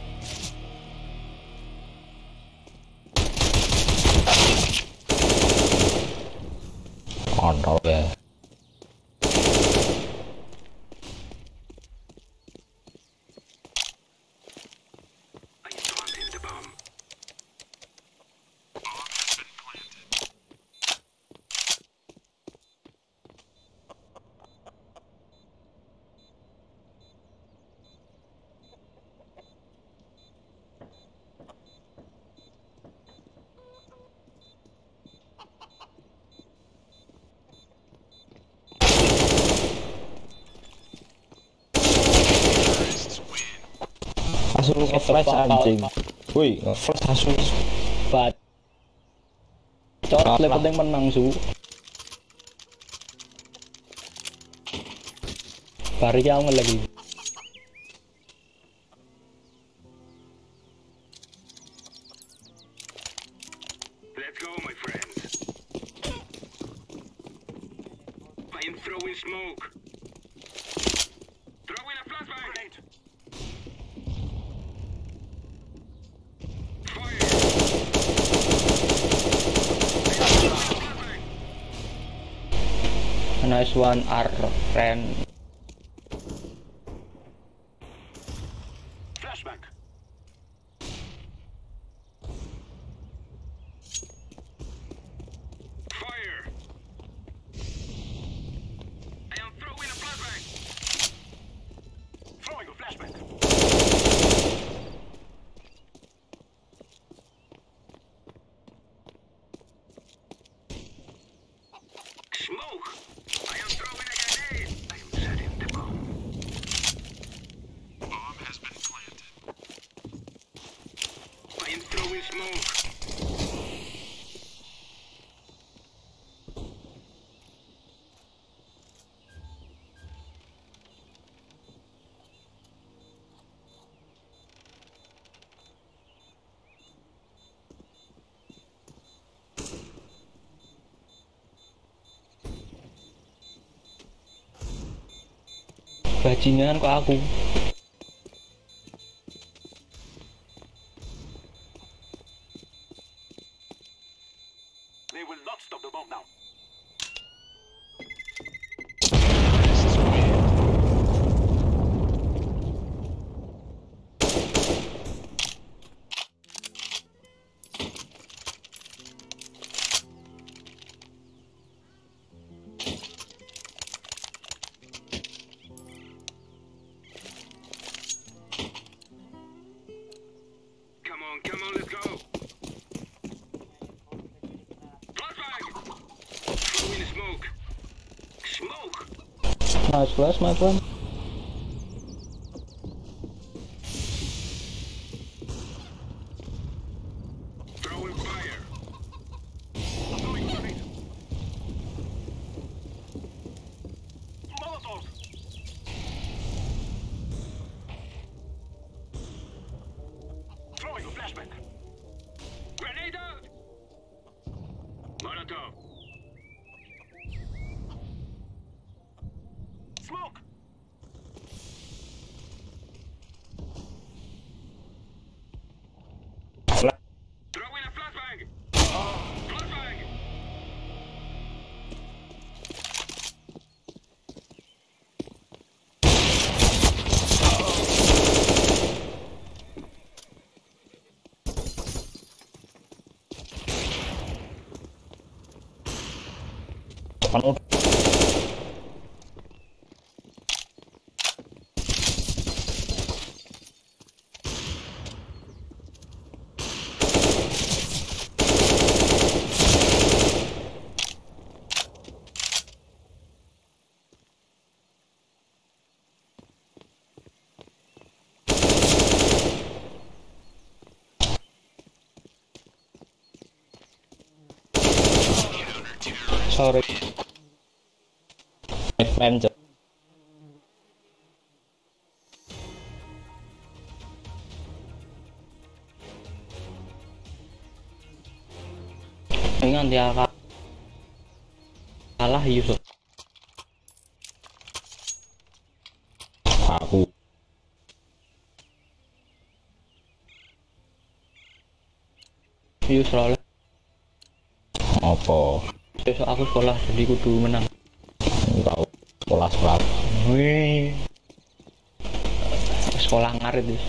Kontol ya. I am planting the bomb. Asu nge-flash anjing. Woi, nge-flash asu. Bat. Cot le penting menang su. Bari yang lagi. Let's go, my friends. I am throwing smoke. Throwing a flashbang. Fire. Flashbang. Nice one, Ren. Flashbang. Fire. I am throwing a flashbang. Throwing a flashbang. Smoke. I am throwing a grenade. I am setting the bomb. Bomb has been planted. bajingan kok aku. They will not stop the bomb now. Come on, let's go. Flashbang! Throw in the smoke. Smoke! Nice flash, my friend. Throwing fire. Throwing grenade. Molotov. Throwing a flashbang. Grenade out. Molotov. Smoke. Throw in a flashbang. Flashbang. Anu sorry. Main dengan dia kalah Yusuf. Aku Yusuf oleh apa? Besok aku sekolah jadi kudu menang. Enggak sekolah. Wih. Sekolah ngarit deh.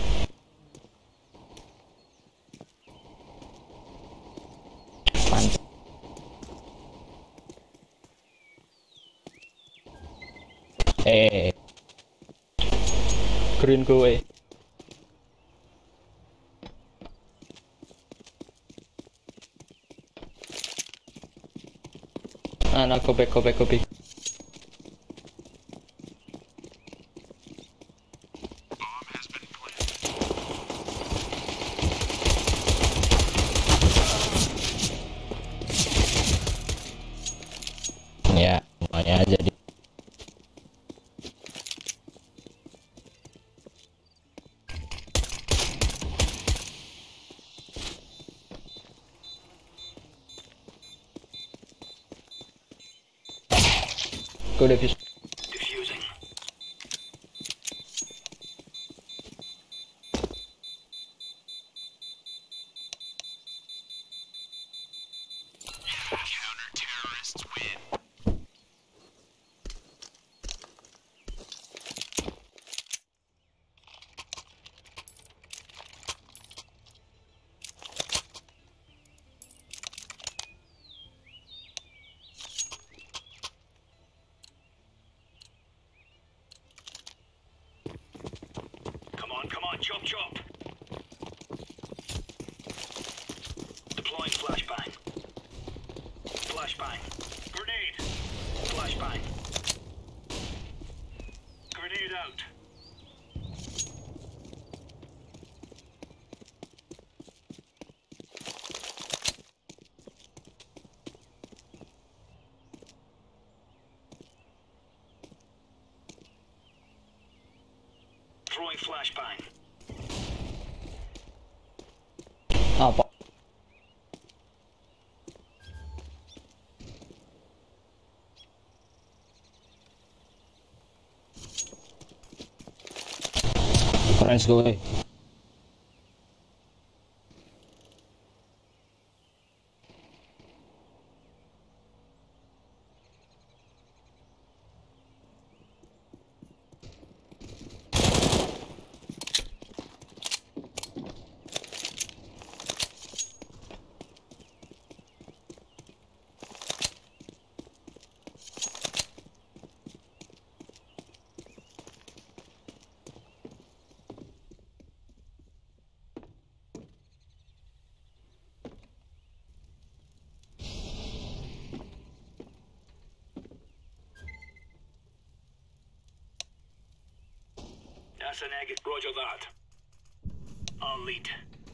Mantap. Green go away. Anak go back. Ya, semuanya jadi go defuse. Diffusing. Counter-terrorists win. Come on, chop. Deploying flashbang. Flashbang. Grenade. Flashbang. Grenade out. Throwing flashbang. Apa? Let's go away. That's an egg. Roger that. I'll lead.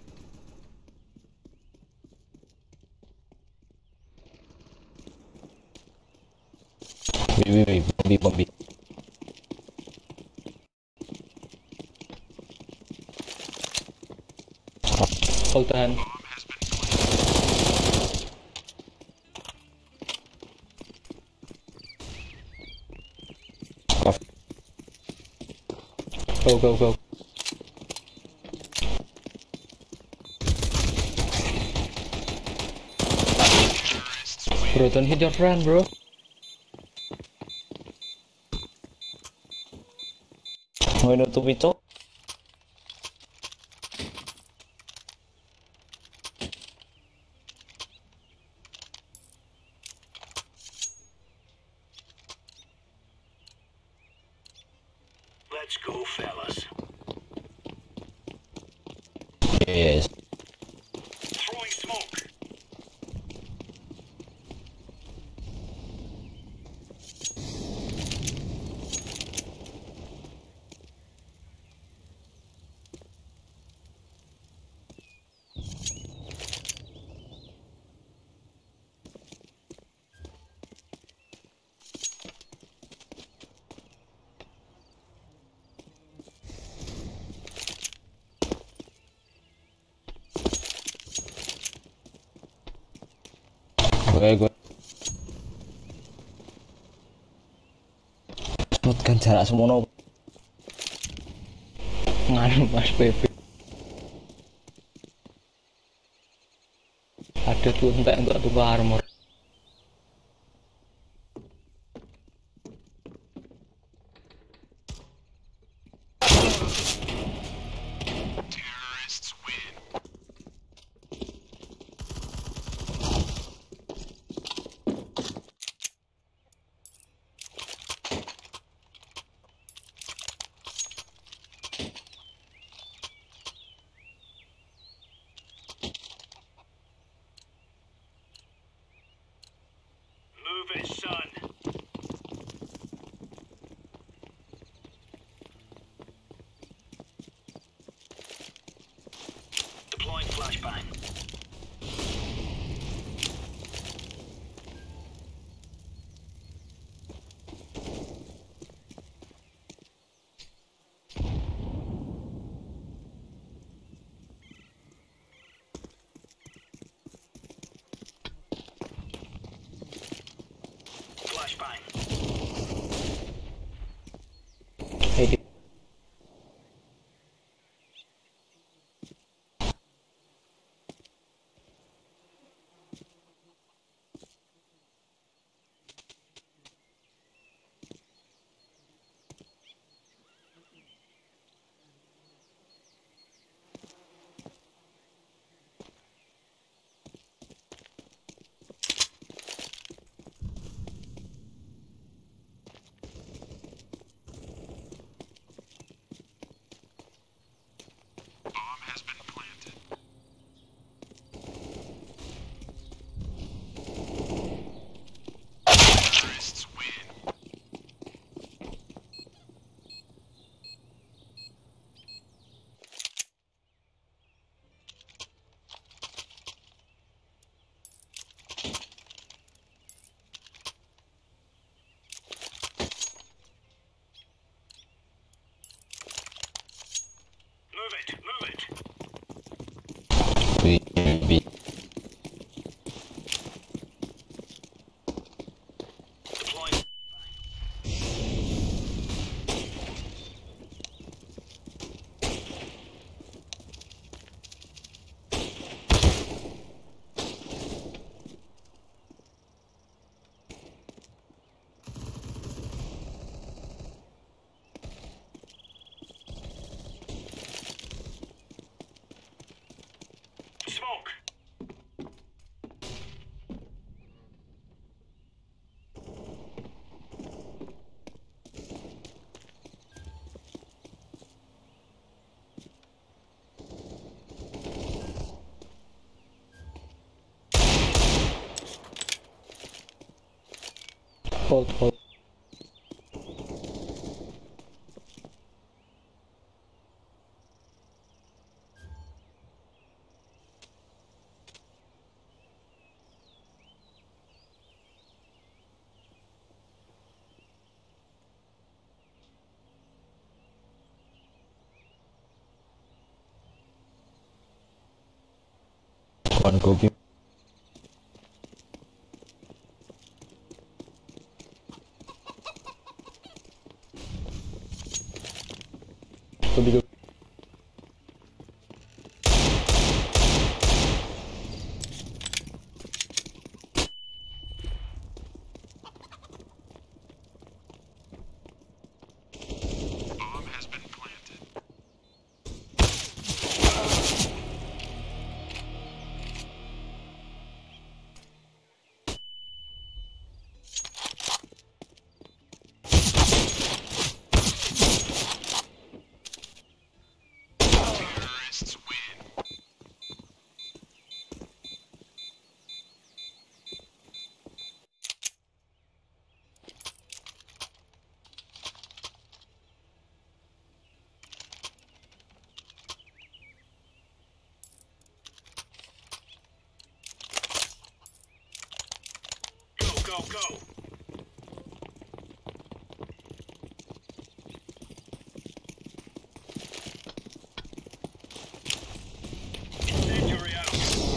Wait, Bobby. Hold the hand. Go. Bro, don't hit your friend, bro. Why not to be top? Let's go, fellas. Yes. Throwing smoke. Gue sebutkan jarak semono nganu Mas Pepe ada tuh entek untuk tukar armor. Move it, son. Deploying flashbang. Flashbang. Hey, Move it. wait. Deploying. Hold. One go B. Go. Go. Incendiary out.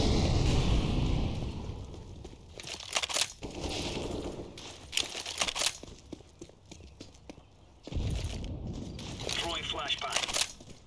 Throwing flashbang.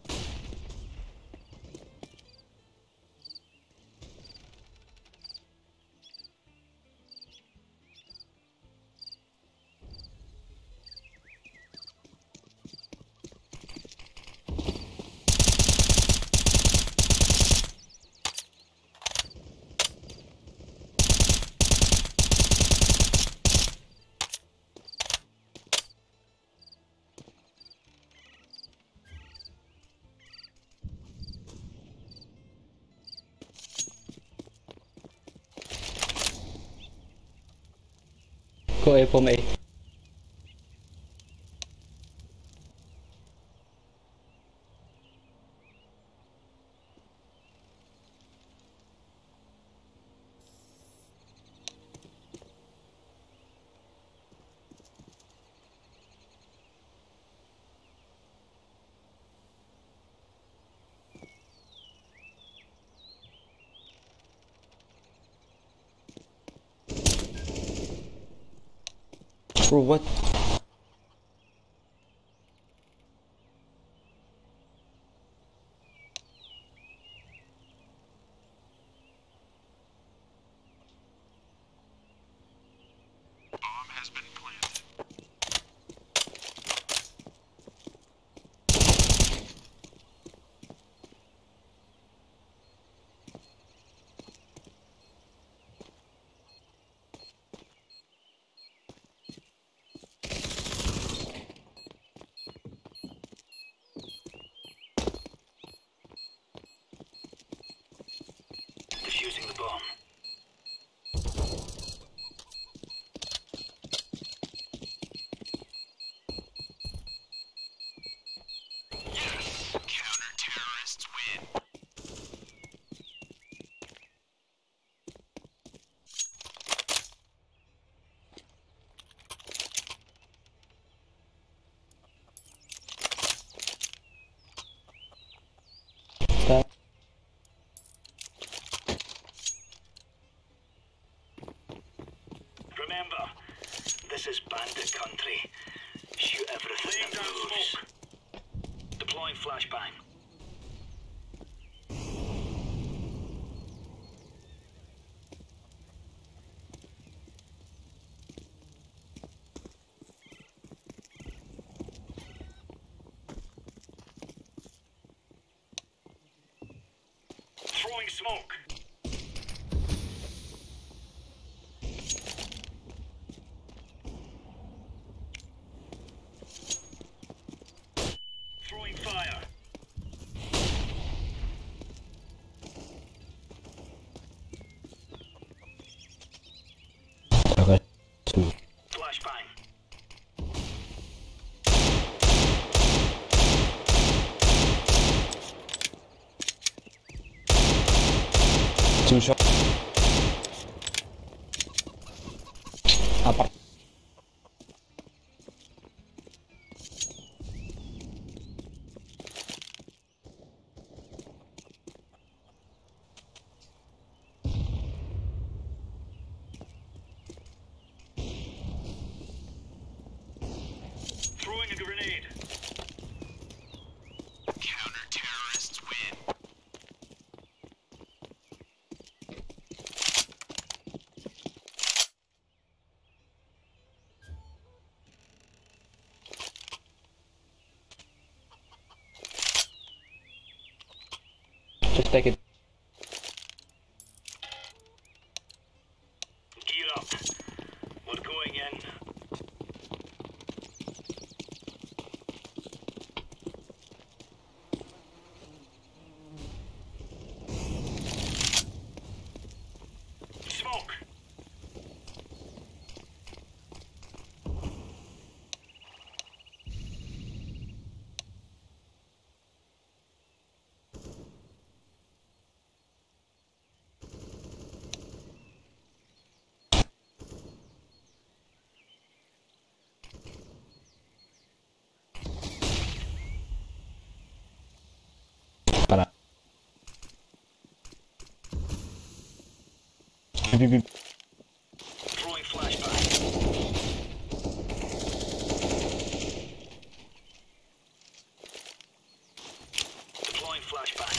Go A from A. Bro, what? Defusing the bomb. Yes! Counter-terrorists win. Remember, this is bandit country. Shoot everything that moves. Deploying flashbang. Throwing smoke. Throwing fire. I got two. Flashbang. Two shot. Apa? Throwing a grenade. Just take it. Gear up. We're going in. Smoke. Para. Beep. Throwing flashbang. Deploying flashbang.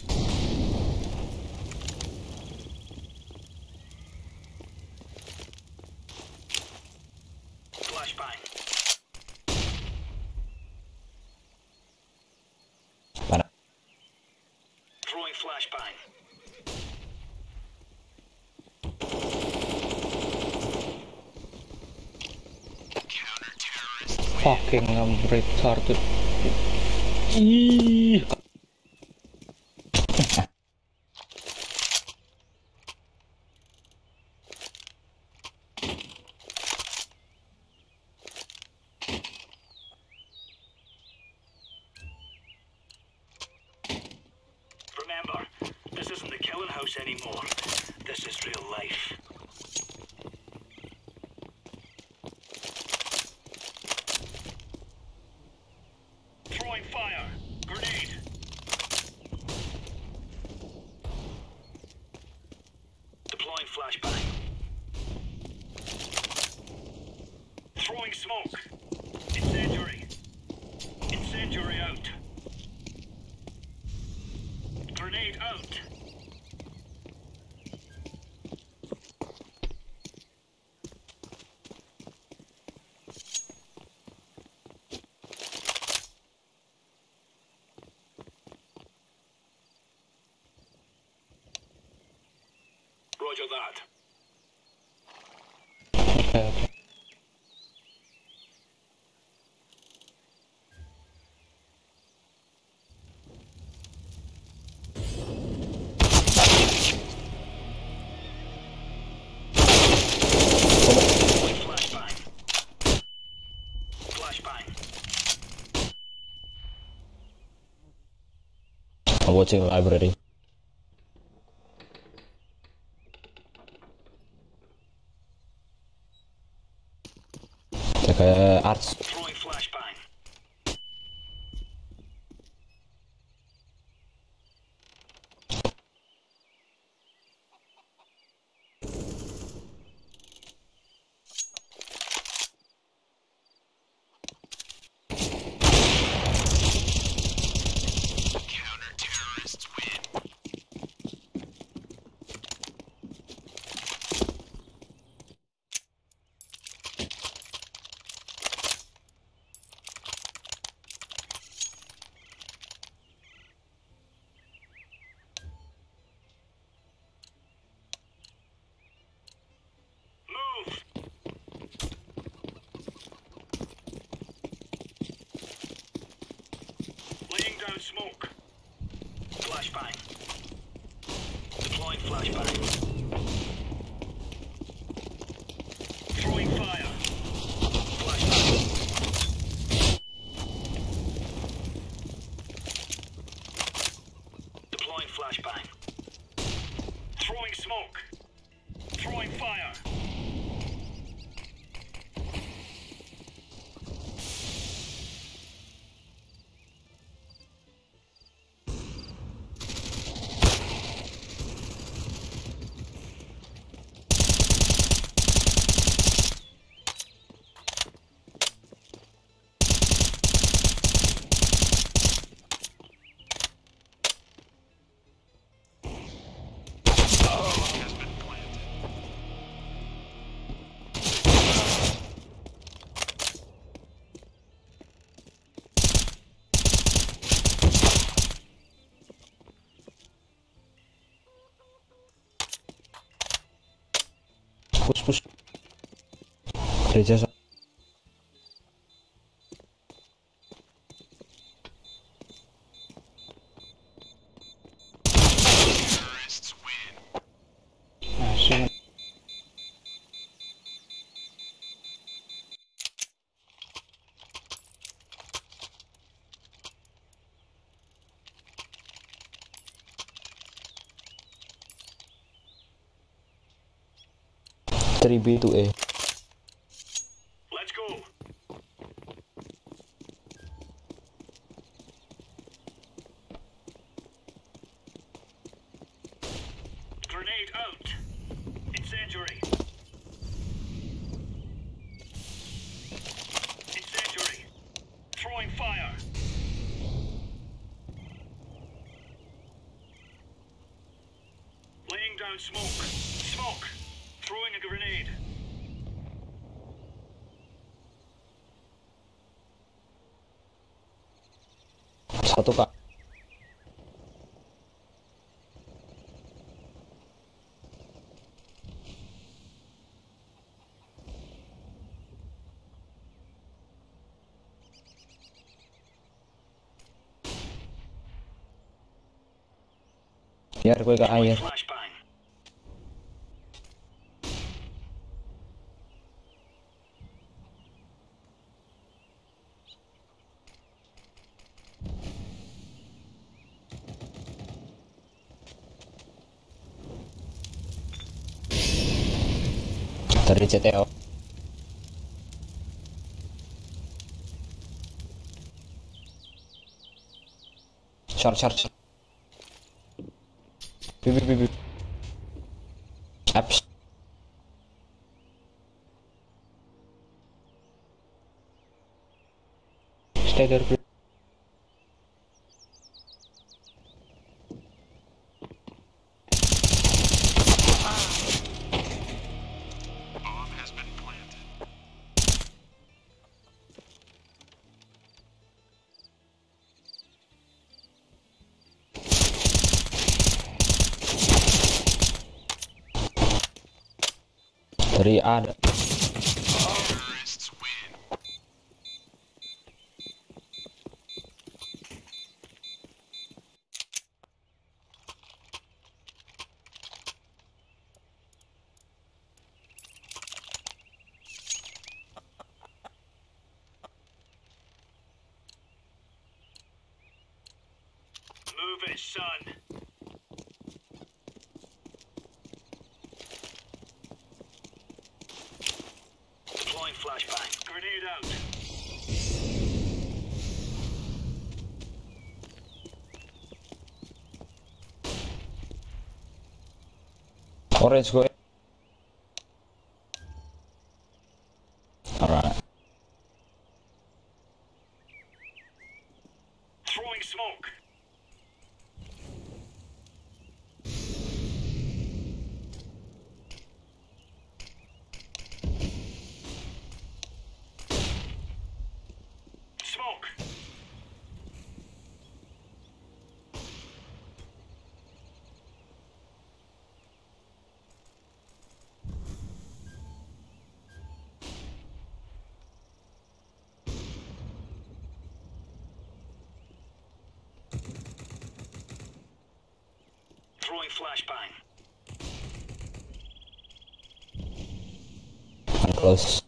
Flashbang. Para. Throwing flashbang. Fucking retarded. Ih. Remember, this isn't the killing house anymore. This is real life. Throwing fire. Grenade. Deploying flashbang. Throwing smoke. Incendiary. Incendiary out. Grenade out. Roger that. Okay. Flashbang. Flashbang. I'm watching the library. Kayak arts. Throwing flashbang. Smoke. Flashbang. Deploying flashbang. Throwing fire. Flashbang. Deploying flashbang. Throwing push. Gereja sana. Asik. Three B to A. Let's go. Grenade out. Incendiary. Incendiary. Throwing fire. Laying down smoke. Smoke. Throwing a grenade. Satu kak. Biar gue ke air. Flashbang. Dari CTO. Short. Bibir. Apps. Stagger. Dari A ada. Move it, son. Deploying flashbang. Grenade out. Orange gue. Alright. Throwing smoke. Smoke. Throwing flashbang. Close.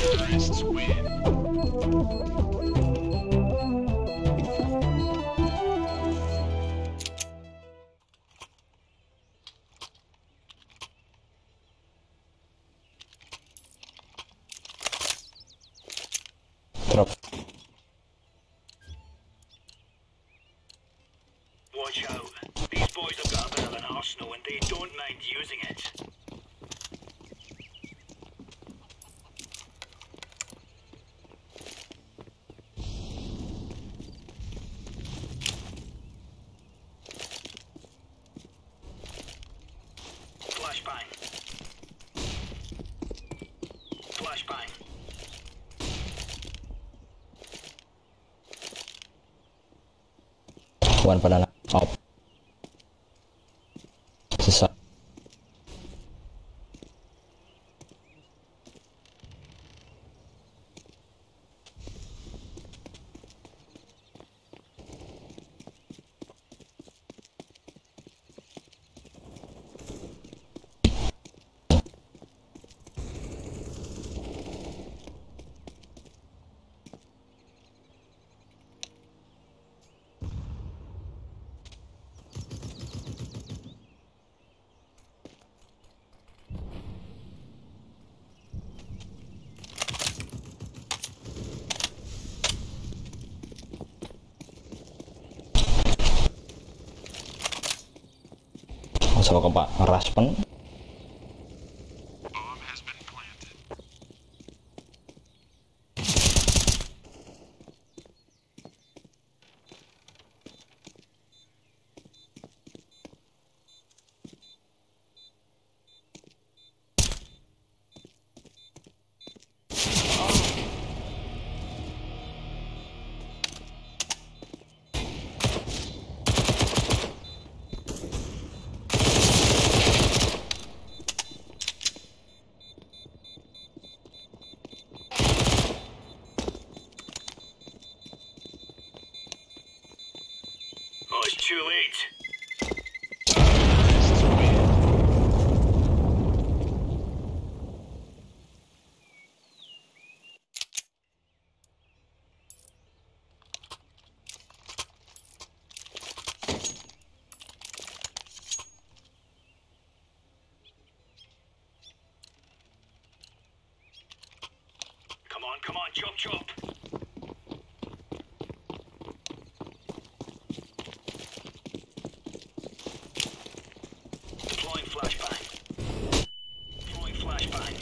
Drop. Watch out. These boys have got a bit of an arsenal and they don't mind using it. Flashbang. Flashbang. One pada nak op. Sesat. Sama ke Pak Raspen. Oh, it's too late. Come on, chop chop. Deploying flashbang. Deploying flashbang.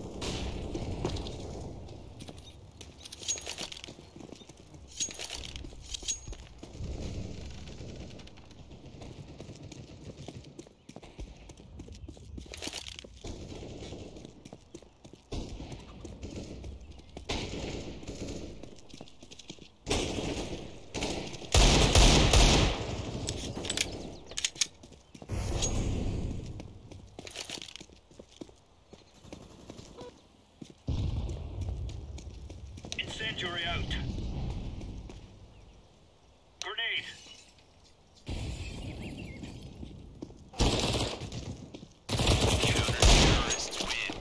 Incendiary out. Grenade. Terrorists win.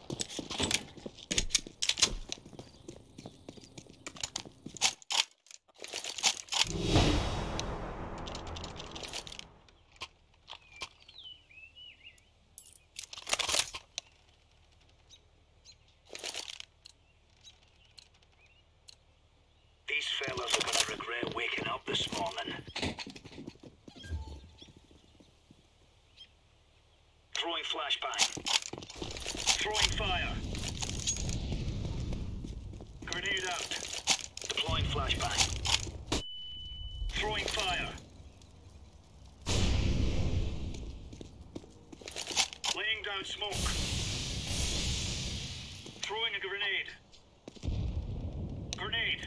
These fellas are gonna regret waking up this morning. Throwing flashbang. Throwing fire. Grenade out. Deploying flashbang. Throwing fire. Laying down smoke. Throwing a grenade. Grenade.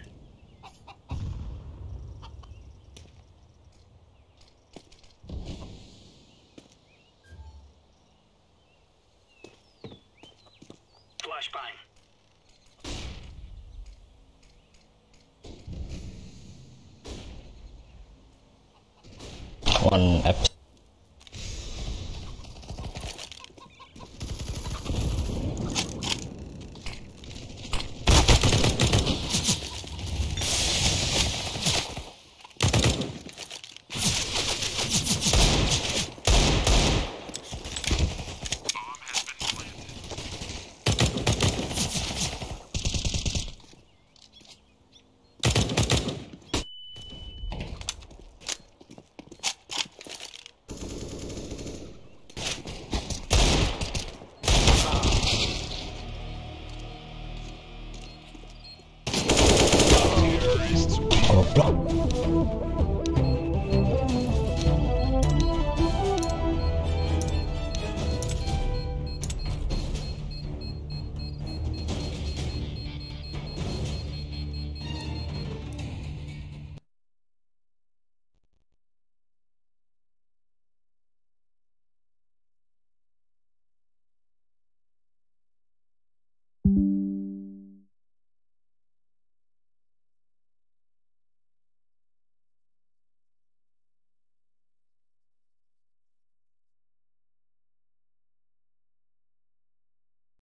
Flashbang. One F. goblok.